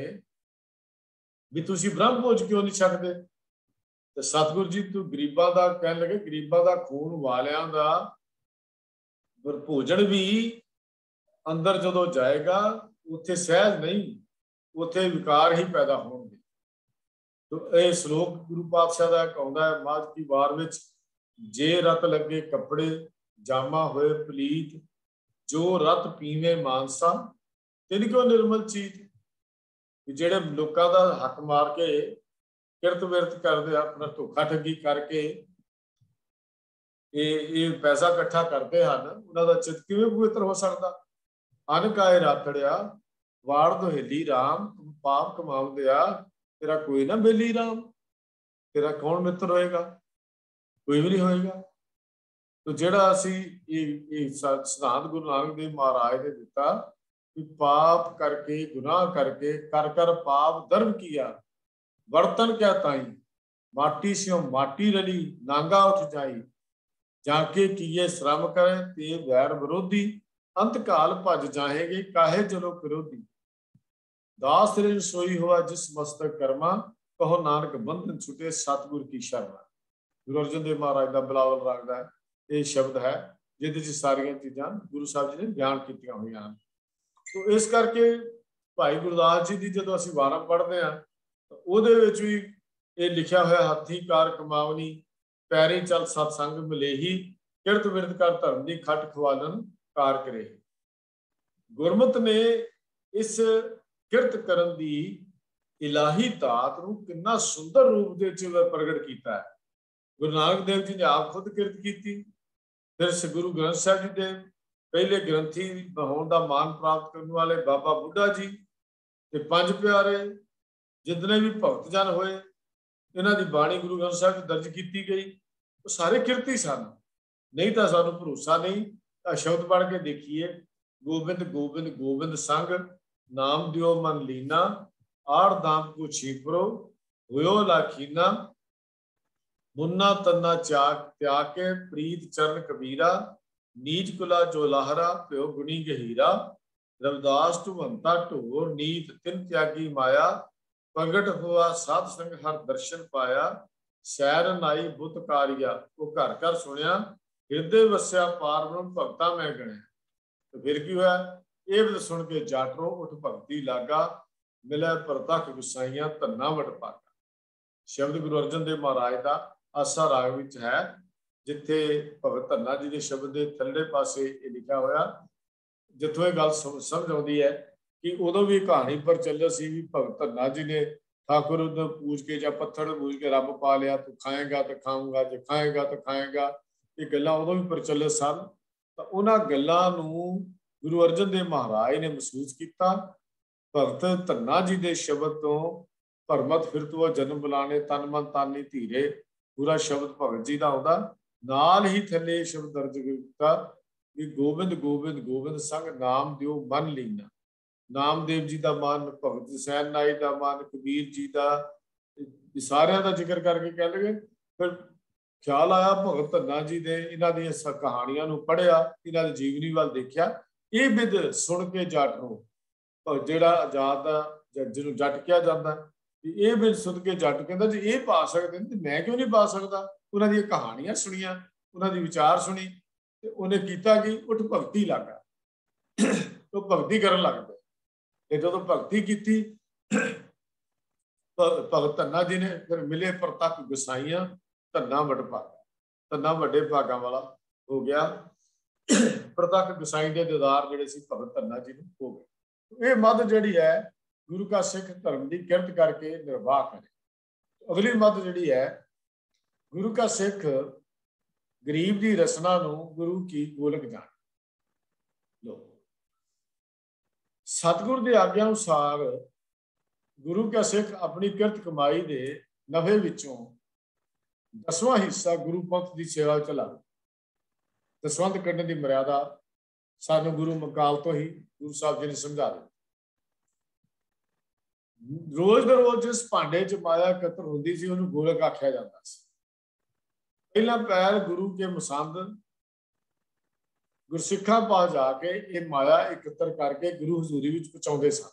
भी तुसीं ब्रह्म भोज क्यों नहीं छकदे? तो सतगुरु जी तू गरीबां दा कहण लगे, गरीबां दा खून वालियां दा भोजन भी अंदर जदों जाएगा उत्थे सहज नहीं, उत्थे विकार ही पैदा होणगे। तो यह श्लोक गुरु पातशाह का एक आउंदा है, माझ की वार विच, जे रत लगे कपड़े जामा होए पलीत, जो रत पीवे मानसा तिन क्यों निर्मल चीत। जिहड़े लोकां दा हक मार के किरत विरत करते, अपना धोखा ठगी करके ये पैसा इकट्ठा करते हैं, उन्हों का चित किवें पवित्र हो सकता। अन काए रातड़िया वाड़ दुहेली राम, पाप कमाउंदिया तेरा कोई ना बेली राम, तेरा कौन मित्र होएगा? कोई भी नहीं होएगा। तो जिहड़ा असीं सिद्धांत गुरु नानक देव महाराज ने दिता कि पाप करके गुनाह करके कर कर पाप धर्म किया, बर्तन क्या ताई, माटी स्यों माटी रली, नांगा उठ जाई, जाके किए श्रम करे ते वैर विरोधी, अंत काल भज जाहेंगे काहे जलो विरोधी, दास ऋण सोई हुआ जिस मस्तक कर्मा, कहो नानक बंधन छुटे सतगुर की शरणा। गुरु अर्जन देव महाराज का बिलावल राग का ये शब्द है, जिहदे च सारियां चीज़ां गुरु साहब जी ने बयान कीतियां होईयां हन। तो इस करके भाई गुरदास जी की जो असीं वारां पढ़ते हैं, ਉਹਦੇ ਵਿੱਚ ਵੀ ਇਹ ਲਿਖਿਆ ਹੋਇਆ, ਹੱਥੀਂ ਕਾਰ ਕਮਾਵਨੀ ਪੈਰੀ ਚਲ ਸਤਸੰਗ ਮਿਲੇਹੀ, ਕਿਰਤ ਵਿਰਤ ਕਰ ਧਰਮ ਦੀ ਖੱਟ ਖਵਾਲਨ ਕਾਰ ਕਰੇ। ਗੁਰਮਤ ਨੇ ਇਸ ਕਿਰਤ ਕਰਨ ਦੀ ਇਲਾਹੀ ਦਾਤ ਨੂੰ ਕਿੰਨਾ ਸੁੰਦਰ ਰੂਪ ਦੇ ਵਿੱਚ ਪ੍ਰਗਟ ਕੀਤਾ ਹੈ। ਗੁਰੂ ਨਾਨਕ ਦੇਵ ਜੀ ਨੇ ਆਪ ਖੁਦ ਕਿਰਤ ਕੀਤੀ, ਫਿਰ ਗੁਰੂ ਗ੍ਰੰਥ ਸਾਹਿਬ ਜੀ ਦੇ पहले ग्रंथी होने का मान प्राप्त करने वाले बाबा बुढ़ा जी ते पंज प्यारे जितने भी भगत जन होए, इन्हां दी बाणी गुरु ग्रंथ साहिब दर्ज की गई, वो सारे किरती सन। नहीं तो सानू भरोसा नहीं। शब्द पढ़ के देखिए, गोबिंद गोबिंद गोबिंद संग नाम दियो मन लीना, आड़ दाम को छीपरो हुयो लाखीना, मुन्ना तन्ना त्याग के प्रीत चरण कबीरा, नीच कुला जो लाहरा प्यो गुणी गहीरा, रविदास ढुवंता ढोर नीत तिन त्यागी माया, प्रगट हुआ साध संग हर दर्शन पाया, सैर नाई बुत कारिया वो घर घर सुनिया, हृदय वस्या पार ब्रह्म भगता मैं गणिया। तो फिर की हुआ, ये भी सुन के जाटरो उठ भगती लागा, मिले परतख गुसाइया धन्ना वट पागा। शब्द गुरु अर्जन देव महाराज का आसा राग विच है, जिथे भगत धन्ना जी के शब्द के थल्ले पासे ये लिखा होया। जिथों ये गल समझ आती है कि उदों भी कहानी पर चल सी भी भगत धन्ना जी ने ठाकुर पूज के या पत्थर पूज के रब पा लिया, तू खाएगा तो खाऊंगा, जो खाएगा तो खाएगा, ये गल्लां उदों भी प्रचलित सन। तो उन्हां गल्लां नूं गुरु अर्जन देव महाराज ने महसूस किया। भगत धन्ना जी के शब्द तो भरमत फिर तो जन्म बुलाने तन मन तानी धीरे, पूरा शब्द भगत जी का आता। नाल ही थले शब्द दर्ज किया कि गोबिंद गोबिंद गोबिंद संग नाम दियो मन लीना। नामदेव जी का मन, भगत हुसैन नाई का मन, कबीर जी का, सारिया का जिक्र करके कह लगे। फिर ख्याल आया भगत धन्ना जी ने इन्हों दी कहानियां पढ़िया, इन्हों की जीवनी वाल देखा। ये विद सुन के जट नूं जिहड़ा आजाद जिन्होंने जट कहा जाता, ये विद सुन के जट कहता जी ये पा सकते हैं, मैं क्यों नहीं पा सकता। उन्होंने कहानियां सुनिया, उन्होंने विचार सुनी, तो उन्हें किया कि उठ भगती लगा, तो भगती करन लग पे। जो भगती की भगत धन्ना जी ने फिर मिले परतख गुसाइया धन्ना वड भागा, धन्ना वड्डे भागा वाला हो गया। परतख गुसाई के दीदार जिहड़े सी भगत धन्ना जी नूं हो गए। ये मद जिहड़ी है गुरु का सिख धर्म की किरत करके निर्वाह करे। अगली मद जिहड़ी है गुरु का सिख गरीब की रसना नूं गुरु की गोलक जाने। लो सतगुरु की आग्ञा अनुसार गुरु का सिख अपनी किरत कमाई के नफे विचों 10वां हिस्सा गुरु पंथ की सेवा च लावे। दसवंत करने की मर्यादा सानू गुरु मकाल तो ही गुरु साहब जी ने समझा दी। रोज रोज जिस भांडे च माया एकत्र होती सी उन्होंने गोलक आख्या जाता सी। पहला पैर गुरु के मसंद गुरसिखा पास जाके ये माया एकत्र करके गुरु हजूरी विच पहुंचाते सन।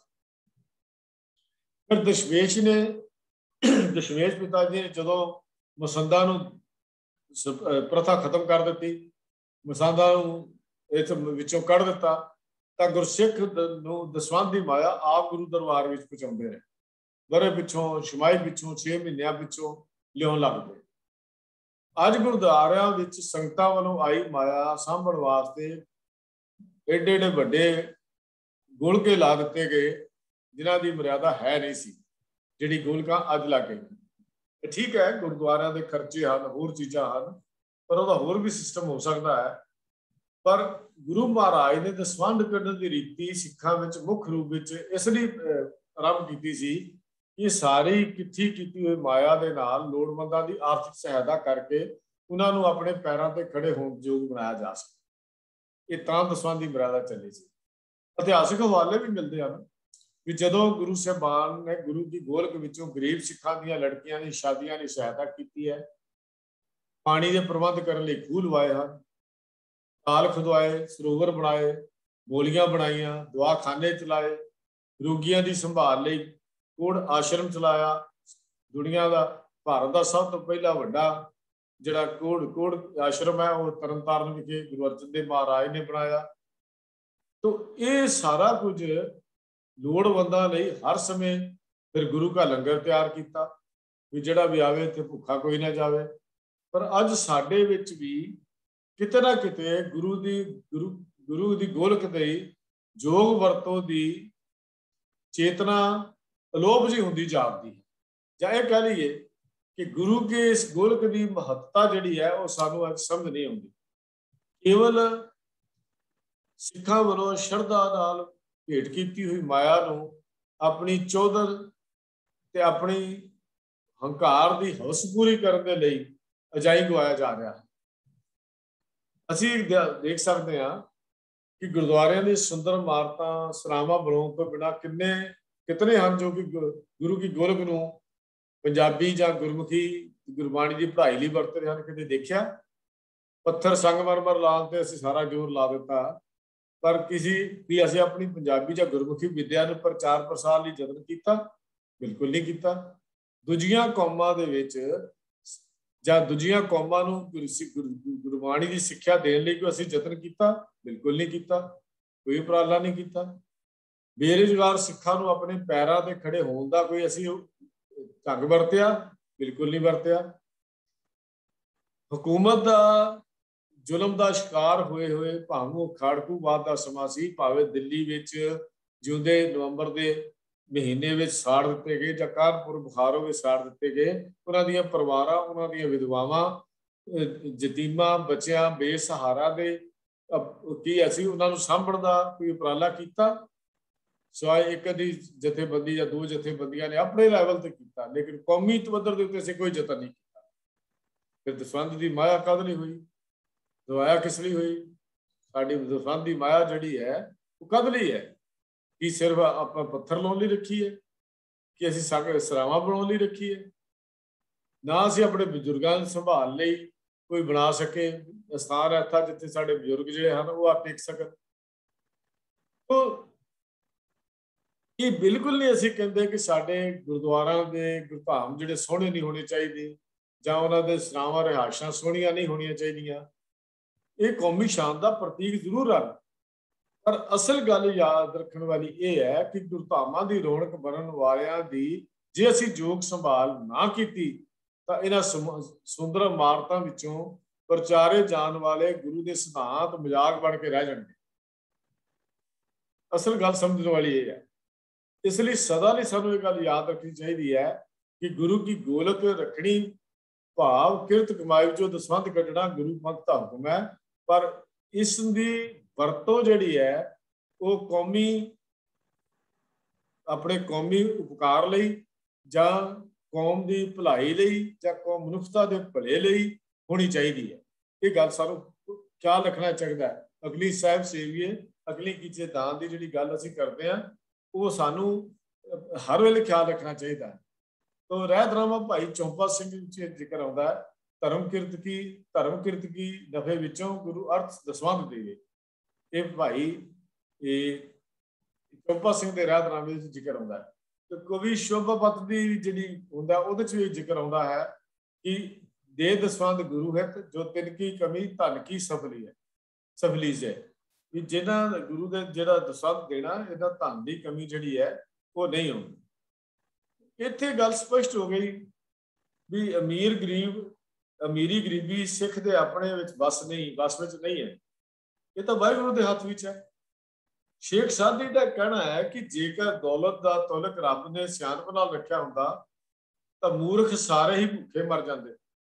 फिर दशमेश ने दशमेश पिता जी ने जो मसंदा प्रथा खत्म कर दी, मसंदा विचों कढ़ दिता, तो गुरसिख दसवंत की माया आप गुरु दरबार में पहुंचाते रहे। बरे पिछों छमाही पिछों 6 महीनों पिछों लियाउण लग पे। अज गुरुद्वारियां विच संगतां वालों आई माया सांभण वास्ते एडे एडे वड्डे गोलके ला दिते गए, जिन्हां दी मर्यादा है नहीं सी, जिहड़ी गोलकां अज लग गई। ठीक है गुरुद्वारियां दे खर्चे हैं, होर चीज़ां हैं, पर उहदा होर भी सिस्टम हो सकता है। पर गुरु महाराज ने दसवंध कढण की रीति सिखां विच मुख रूप विच इसलिए आरंभ की सी कि सारी किट्ठी की हुई माया के नाल लोड़वंदां की आर्थिक सहायता करके उन्होंने अपने पैरों पर खड़े होने योग बनाया जा सके। ये तां दसवंध की मर्यादा चली सी। इतिहासिक हवाले भी मिलते हैं कि जदों गुरु साहबान ने गुरु की गोलक विचों गरीब सिखां दी लड़कियां की शादियां की सहायता की है, पानी के प्रबंध करने लई खूह लवाए हैं, ताल खुदवाए, सरोवर बनाए, बोलियां बनाइया, दवाखाने चलाए, रोगियों की संभाल लई कोड़ आश्रम चलाया। दुनिया का भारत का सब तो पहला वड्डा जिहड़ा कोड़ आश्रम है वो तरनताਰਨ विखे गुरु अर्जन देव महाराज ने बनाया। तो ये सारा कुछ लोड़वंदां लई हर समय फिर गुरु का लंगर तैयार किया भी जिहड़ा भी आवे इत्थे भुखा कोई ना जावे। पर अज साडे विच भी किते ना किते गुरु दी गोलक दी जोग वरतों की चेतना अलोप जी होंदी जापदी है। जां इह कह लीए कि गुरु के इस गोलक की महत्ता जिहड़ी है वो सानू अज समझ नहीं आउंदी। केवल ਸਿੱਖਾਂ ਵੱਲੋਂ ਸ਼ਰਧਾ ਨਾਲ ਭੇਟ ਕੀਤੀ ਹੋਈ ਮਾਇਆ ਨੂੰ ਆਪਣੀ ਚੌਧਰ ਤੇ ਆਪਣੀ ਹੰਕਾਰ ਦੀ ਹਵਸ ਪੂਰੀ ਕਰਨ ਦੇ ਲਈ ਅਜਾਈ ਗਵਾਇਆ ਜਾ ਰਿਹਾ ਹੈ। ਅਸੀਂ ਦੇਖ ਸਕਦੇ ਹਾਂ ਕਿ ਗੁਰਦੁਆਰਿਆਂ ਦੀ ਸੁੰਦਰ ਇਮਾਰਤਾਂ ਸਰਾਵਾਂ ਬਣਾਉਣ ਤੋਂ ਬਿਨਾਂ ਕਿਤਨੇ ਹਨ ਜੋ ਕਿ ਗੁਰੂ ਕੀ ਗੋਲਕ ਨੂੰ ਪੰਜਾਬੀ ਜਾਂ ਗੁਰਮੁਖੀ ਗੁਰਬਾਣੀ ਦੀ ਪੜ੍ਹਾਈ ਲਈ ਵਰਤਦੇ ਹਨ। ਕਿਤੇ ਦੇਖਿਆ? ਪੱਥਰ ਸੰਗਮਰਮਰ ਲਾਉਣ ਤੇ ਅਸੀਂ ਸਾਰਾ ਜ਼ੋਰ ਲਾ ਦਿੱਤਾ, ਪਰ ਵੀ ਅਸੀਂ ਆਪਣੀ ਪੰਜਾਬੀ ਜਾਂ ਗੁਰਮੁਖੀ ਵਿਦਿਆ ਨੂੰ ਪ੍ਰਚਾਰ ਪ੍ਰਸਾਰ ਲਈ ਯਤਨ ਕੀਤਾ? ਬਿਲਕੁਲ ਨਹੀਂ ਕੀਤਾ। ਦੂਜੀਆਂ ਕੌਮਾਂ ਦੇ ਵਿੱਚ ਜਾਂ ਦੂਜੀਆਂ ਕੌਮਾਂ ਨੂੰ ਗੁਰਬਾਣੀ ਦੀ ਸਿੱਖਿਆ ਦੇਣ ਲਈ ਕੋਈ ਅਸੀਂ ਯਤਨ ਕੀਤਾ? ਬਿਲਕੁਲ ਨਹੀਂ ਕੀਤਾ। ਕੋਈ ਉਪਰਾਲਾ ਨਹੀਂ ਕੀਤਾ। ਬੇਰੁਜ਼ਗਾਰ ਸਿੱਖਾਂ ਨੂੰ ਆਪਣੇ ਪੈਰਾਂ ਤੇ ਖੜੇ ਹੋਣ ਦਾ ਕੋਈ ਅਸੀਂ ਢੰਗ ਵਰਤਿਆ? ਬਿਲਕੁਲ ਨਹੀਂ ਵਰਤਿਆ। ਹਕੂਮਤ ਦਾ ਜ਼ੁਲਮ ਦਾ ਸ਼ਿਕਾਰ ਹੋਏ ਭਾਵੇਂ ਖਾੜਕੂਵਾਦ ਦਾ ਸਮਾਂ ਸੀ, ਭਾਵੇਂ ਦਿੱਲੀ ਵਿੱਚ ਜਿਉਂਦੇ ਨਵੰਬਰ ਦੇ ਮਹੀਨੇ ਵਿੱਚ ਸਾੜ ਦਿੱਤੇ ਗਏ ਜਾਂ ਕਾਨਪੁਰ ਬੁਖਾਰੋ ਵਿੱਚ ਸਾੜ ਦਿੱਤੇ ਗਏ, ਉਹਨਾਂ ਦੀਆਂ ਪਰਿਵਾਰਾਂ, ਉਹਨਾਂ ਦੀਆਂ ਵਿਧਵਾਵਾਂ, ਯਤੀਮਾਂ, ਬੱਚਿਆਂ, ਬੇਸਹਾਰਾ ਦੇ ਕੀ ਅਸੀਂ ਉਹਨਾਂ ਨੂੰ ਸਾਂਭਣ ਦਾ ਕੋਈ ਉਪਰਾਲਾ ਕੀਤਾ? ਸਿਵਾਏ ਇੱਕ ਦੀ ਜਥੇਬੰਦੀ ਜਾਂ ਦੋ ਜਥੇਬੰਦੀਆਂ ਨੇ ਆਪਣੇ ਲੈਵਲ ਤੇ ਕੀਤਾ, ਲੇਕਿਨ ਕੌਮੀ ਪੱਧਰ ਦੇ ਉੱਤੇ ਅਸੀਂ ਕੋਈ ਯਤਨ ਨਹੀਂ ਕੀਤਾ। ਫਿਰ ਦਸਵੰਧ ਦੀ ਮਾਇਆ ਕਦ ਲਈ ਹੋਈ? ਦਵਾਇਆ ਕਿਸ ਲਈ ਹੋਈ? ਸਾਡੀ ਦਸਵੰਧ ਦੀ ਮਾਇਆ ਜਿਹੜੀ ਹੈ ਉਹ ਕਦ ਲਈ ਹੈ? ਕੀ ਸਿਰਫ ਆਪਾਂ ਪੱਥਰ ਲਾਉਣ ਲਈ ਰੱਖੀ ਹੈ? ਕਿ ਅਸੀਂ ਸਰਾਵਾਂ ਬਣਾਉਣ ਲਈ ਰੱਖੀ ਹੈ? ਨਾ ਅਸੀਂ ਆਪਣੇ ਬਜ਼ੁਰਗਾਂ ਦੀ ਸੰਭਾਲ ਲਈ ਕੋਈ ਬਣਾ ਸਕੇ ਸਥਾਨ ਐਸਾ ਜਿੱਥੇ ਸਾਡੇ ਬਜ਼ੁਰਗ ਜਿਹੜੇ ਹਨ ਉਹ ਆ ਟਿਕ ਸਕਣ। ਇਹ ਬਿਲਕੁਲ ਨਹੀਂ ਅਸੀਂ ਕਹਿੰਦੇ ਕਿ ਸਾਡੇ ਗੁਰਦੁਆਰਿਆਂ ਦੇ ਗੁਰਧਾਮ ਜਿਹੜੇ ਸੋਹਣੇ ਨਹੀਂ ਹੋਣੇ ਚਾਹੀਦੇ ਜਾਂ ਉਹਨਾਂ ਦੇ ਸਰਾਵਾਂ ਰਿਹਾਇਸ਼ਾਂ ਸੋਹਣੀਆਂ ਨਹੀਂ ਹੋਣੀਆਂ ਚਾਹੀਦੀਆਂ। ਇਹ ਕੌਮੀ ਸ਼ਾਨ ਦਾ ਪ੍ਰਤੀਕ ਜ਼ਰੂਰ ਹਨ, ਪਰ ਅਸਲ ਗੱਲ ਯਾਦ ਰੱਖਣ ਵਾਲੀ ਇਹ ਹੈ ਕਿ ਗੁਰਧਾਮਾਂ ਦੀ ਰੌਣਕ ਬਣਨ ਵਾਲਿਆਂ ਦੀ ਜੇ ਅਸੀਂ ਜੋਗ ਸੰਭਾਲ ਨਾ ਕੀਤੀ ਤਾਂ ਇਹਨਾਂ ਸੁੰਦਰ ਇਮਾਰਤਾਂ ਵਿੱਚੋਂ ਪ੍ਰਚਾਰੇ ਜਾਣ ਵਾਲੇ ਗੁਰੂ ਦੇ ਸਿਧਾਂਤ ਮਜ਼ਾਕ ਬਣ ਕੇ ਰਹਿ ਜਾਣਗੇ। ਅਸਲ ਗੱਲ ਸਮਝਣ ਵਾਲੀ ਇਹ ਹੈ। ਇਸ ਲਈ ਸਦਾ ਲਈ ਸਾਨੂੰ ਇਹ ਗੱਲ ਯਾਦ ਰੱਖਣੀ ਚਾਹੀਦੀ ਹੈ ਕਿ ਗੁਰੂ ਕੀ ਗੋਲਕ ਰੱਖਣੀ ਭਾਵ ਕਿਰਤ ਕਮਾਈ ਵਿੱਚੋਂ ਦਸਵੰਧ ਕੱਢਣਾ ਗੁਰੂ ਪੰਥ ਦਾ ਹੁਕਮ ਹੈ, ਪਰ ਇਸ ਦੀ ਵਰਤੋਂ ਜਿਹੜੀ ਹੈ ਉਹ ਆਪਣੇ ਕੌਮੀ ਉਪਕਾਰ ਲਈ ਜਾਂ ਕੌਮ ਦੀ ਭਲਾਈ ਲਈ ਜਾਂ ਕੌਮ ਮਨੁੱਖਤਾ ਦੇ ਭਲੇ ਲਈ ਹੋਣੀ ਚਾਹੀਦੀ ਹੈ। ਇਹ ਗੱਲ ਸਾਨੂੰ ਖਿਆਲ ਰੱਖਣਾ ਚਾਹੀਦਾ ਹੈ। ਅਗਲੀ ਸਾਹਿਬ ਸੇਵੀਏ ਅਗਲੀ ਕੀਚੇ ਦਾਨ ਦੀ ਜਿਹੜੀ ਗੱਲ ਅਸੀਂ ਕਰਦੇ ਹਾਂ ਉਹ ਸਾਨੂੰ ਹਰ ਵੇਲੇ ਖਿਆਲ ਰੱਖਣਾ ਚਾਹੀਦਾ ਹੈ। ਤੋ ਰਹਿਤ ਰਾਮਾ ਭਾਈ ਚੌਂਪਾ ਸਿੰਘ ਵਿੱਚ ਜ਼ਿਕਰ ਆਉਂਦਾ ਹੈ, ਧਰਮ ਕਿਰਤ ਕੀ ਨਫੇ ਵਿੱਚੋਂ ਗੁਰੂ ਅਰਥ ਦਸਵੰਧ ਦੇਵੇ। ਇਹ ਭਾਈ ਚੌਂਪਾ ਸਿੰਘ ਦੇ ਰਹਿਤ ਰਾਮੇ ਵਿੱਚ ਜ਼ਿਕਰ ਆਉਂਦਾ ਹੈ। ਤੇ ਕਵੀ ਸ਼ੋਭਾਪਤ ਦੀ ਜਿਹੜੀ ਹੁੰਦਾ ਉਹਦੇ ਚ ਵੀ ਜ਼ਿਕਰ ਆਉਂਦਾ ਹੈ ਕਿ ਦੇ ਦਸਵੰਧ ਗੁਰੂ ਹੈ ਜੋ ਤਿਨ ਕੀ ਕਮੀ ਧਨ ਕੀ ਸਫਲੀ ਹੈ। ਵੀ ਜਿਹਨਾਂ ਗੁਰੂ ਦੇ ਜਿਹੜਾ ਦਸਵੰਧ ਦੇਣਾ ਇਹਦਾ ਧਨ ਦੀ ਕਮੀ ਜਿਹੜੀ ਹੈ ਉਹ ਨਹੀਂ ਹੁੰਦੀ। ਇੱਥੇ ਗੱਲ ਸਪਸ਼ਟ ਹੋ ਗਈ ਵੀ ਅਮੀਰੀ ਗਰੀਬੀ ਸਿੱਖ ਦੇ ਆਪਣੇ ਵਿੱਚ ਵਸ ਵਿੱਚ ਨਹੀਂ ਹੈ। ਇਹ ਤਾਂ ਵਾਹਿਗੁਰੂ ਦੇ ਹੱਥ ਵਿੱਚ ਹੈ। ਸ਼ੇਖ ਸਾਦੀ ਦਾ ਕਹਿਣਾ ਹੈ ਕਿ ਜੇਕਰ ਦੌਲਤ ਦਾ ਤੁਲਕ ਰੱਬ ਨੇ ਸਿਆਣਪ ਨਾਲ ਰੱਖਿਆ ਹੁੰਦਾ ਤਾਂ ਮੂਰਖ ਸਾਰੇ ਹੀ ਭੁੱਖੇ ਮਰ ਜਾਂਦੇ।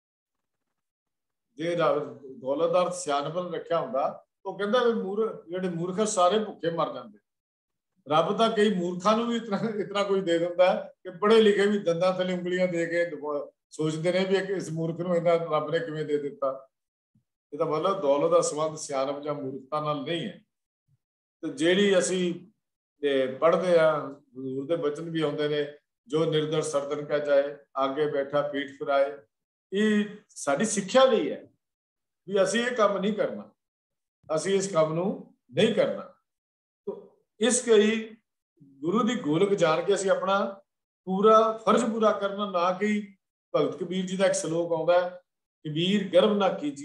ਜੇ ਦੌਲਤ ਦਾ ਸਿਆਣਪ ਨਾਲ ਰੱਖਿਆ ਹੁੰਦਾ ਉਹ ਕਹਿੰਦਾ ਵੀ ਜਿਹੜੇ ਮੂਰਖ ਸਾਰੇ ਭੁੱਖੇ ਮਰ ਜਾਂਦੇ। ਰੱਬ ਤਾਂ ਕਈ ਮੂਰਖਾਂ ਨੂੰ ਵੀ ਇਤਨਾ ਕੁਝ ਦੇ ਦਿੰਦਾ ਕਿ ਪੜ੍ਹੇ ਲਿਖੇ ਵੀ ਦੰਦਾਂ ਥੱਲੇ ਉਂਗਲੀਆਂ ਦੇ ਕੇ ਸੋਚਦੇ ਨੇ ਵੀ ਇਸ ਮੂਰਖ ਨੂੰ ਇਹਨਾਂ ਰੱਬ ਨੇ ਕਿਵੇਂ ਦੇ ਦਿੱਤਾ। ਇਹਦਾ ਮਤਲਬ ਦੌਲਤ ਦਾ ਸੰਬੰਧ ਸਿਆਣਪ ਜਾਂ ਮੂਰਖਤਾ ਨਾਲ ਨਹੀਂ ਹੈ। ਤੇ ਜਿਹੜੀ ਅਸੀਂ ਪੜ੍ਹਦੇ ਆ ਹਜ਼ੂਰ ਦੇ ਬਚਨ ਵੀ ਆਉਂਦੇ ਨੇ, ਜੋ ਨਿਰਦਰ ਸਰਦਨ ਕਾ ਜਾਏ ਆਗੇ ਬੈਠਾ ਪੀਠ ਫਿਰਾਏ। ਇਹ ਸਾਡੀ ਸਿੱਖਿਆ ਲਈ ਹੈ ਵੀ ਅਸੀਂ ਇਹ ਕੰਮ ਨਹੀਂ ਕਰਨਾ, ਅਸੀਂ ਇਸ ਕੰਮ ਨੂੰ ਨਹੀਂ ਕਰਨਾ। ਇਸ ਲਈ ਗੁਰੂ ਦੀ ਗੋਲਕ ਜਾਣ ਕੇ ਅਸੀਂ ਆਪਣਾ ਪੂਰਾ ਫਰਜ਼ ਪੂਰਾ ਕਰਨਾ, ਨਾ ਕਿ ਭਗਤ ਕਬੀਰ ਜੀ ਦਾ ਇੱਕ ਸ਼ਲੋਕ ਆਉਂਦਾ ਹੈ, ਕਬੀਰ ਗਰਭ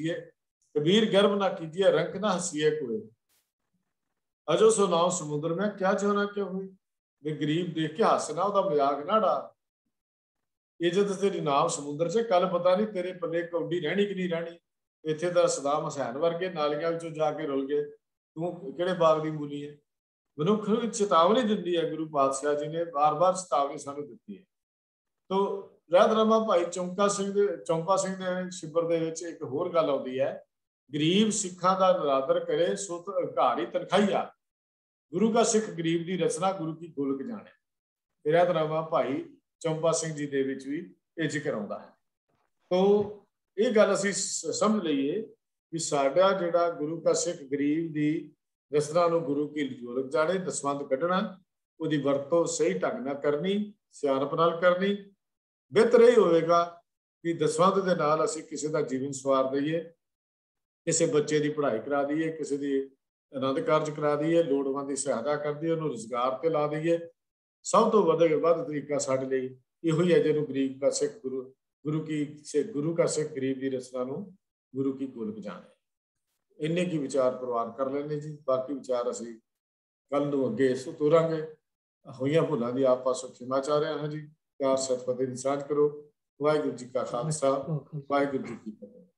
ਨਾ ਕੀਜੀਏ ਰੰਕ ਨਾ ਹਸੀਏ ਕੋਏ, ਅਜੋ ਸੋ ਨਾਮ ਸਮੁੰਦਰ में क्या चोना क्यों हुई। ਵੀ ਗਰੀਬ ਦੇਖ ਕੇ ਹੱਸਣਾ, ਉਹਦਾ ਮਜ਼ਾਕ ਨਾ ਡਾ। ਇੱਜ਼ਤ ਤੇਰੀ ਨਾਮ ਸਮੁੰਦਰ 'ਚ, ਕੱਲ ਪਤਾ ਨਹੀਂ ਤੇਰੇ ਪੱਲੇ ਕੌਡੀ ਰਹਿਣੀ ਕਿ ਨਹੀਂ ਰਹਿਣੀ। ਇੱਥੇ ਤਾਂ ਸਦਾਮ ਹੁਸੈਨ ਵਰਗੇ ਨਾਲੀਆਂ ਵਿੱਚੋਂ ਜਾ ਕੇ ਰੁਲ ਗਏ, ਤੂੰ ਕਿਹੜੇ ਬਾਗ ਦੀ ਮੂਲੀ ਹੈ। ਮਨੁੱਖ ਨੂੰ ਚੇਤਾਵਨੀ ਦਿੰਦੀ ਹੈ ਗੁਰੂ ਪਾਤਸ਼ਾਹ ਜੀ ਨੇ, ਬਾਰ-ਬਾਰ ਚੇਤਾਵਨੀ ਸਾਨੂੰ ਦਿੱਤੀ ਹੈ। ਤੋ ਰਹਿਤ ਰਾਮਾ ਭਾਈ ਚੌਂਪਾ ਸਿੰਘ ਦੇ ਸ਼ਿਬਰ ਦੇ ਵਿੱਚ ਇੱਕ ਹੋਰ ਗੱਲ ਆਉਂਦੀ ਹੈ गरीब सिखा का निरादर करे सो तो घारी तनखाईया, गुरु का सिख गरीब की रचना गुरु की गोलक जाने। फिर धर्मा भाई चंपा सिंह जी दे विच भी ये जिक्र आता है। तो ये गल असीं समझ लीए कि साडा जिहड़ा गुरु का सिख गरीब की रचना नूं गुरु की गोलक जाने, दसवंध कढ़ना, उहदी वरतों सही ढंग नाल करनी, सियाणप नाल करनी। बेहतर यही होएगा कि दसवंध दे नाल असीं किसी का जीवन सवार दईए, किसी बच्चे की पढ़ाई करा दईए, किसी की आनंद कारज करा दईए, लोड़वंद की सहायता कर दईए, उन्होंने रोजगार पर ला दईए। सब तो वध तरीका साडे लई इहो ही है जिहनूं गरीब का सिख गुरु का सिख गरीब की रचना नूं गुरु की गोलक जाने। इन्ने की विचार प्रवान कर लैने जी। बाकी विचार असीं कल नूं अगे तोरांगे। होईयां भुलां दी आप पासों खिमा चाह रहे हैं जी। प्यार सत फतेह दी सांझ करो। वाहिगुरू जी का खालसा, वाहिगुरू जी की फतेह।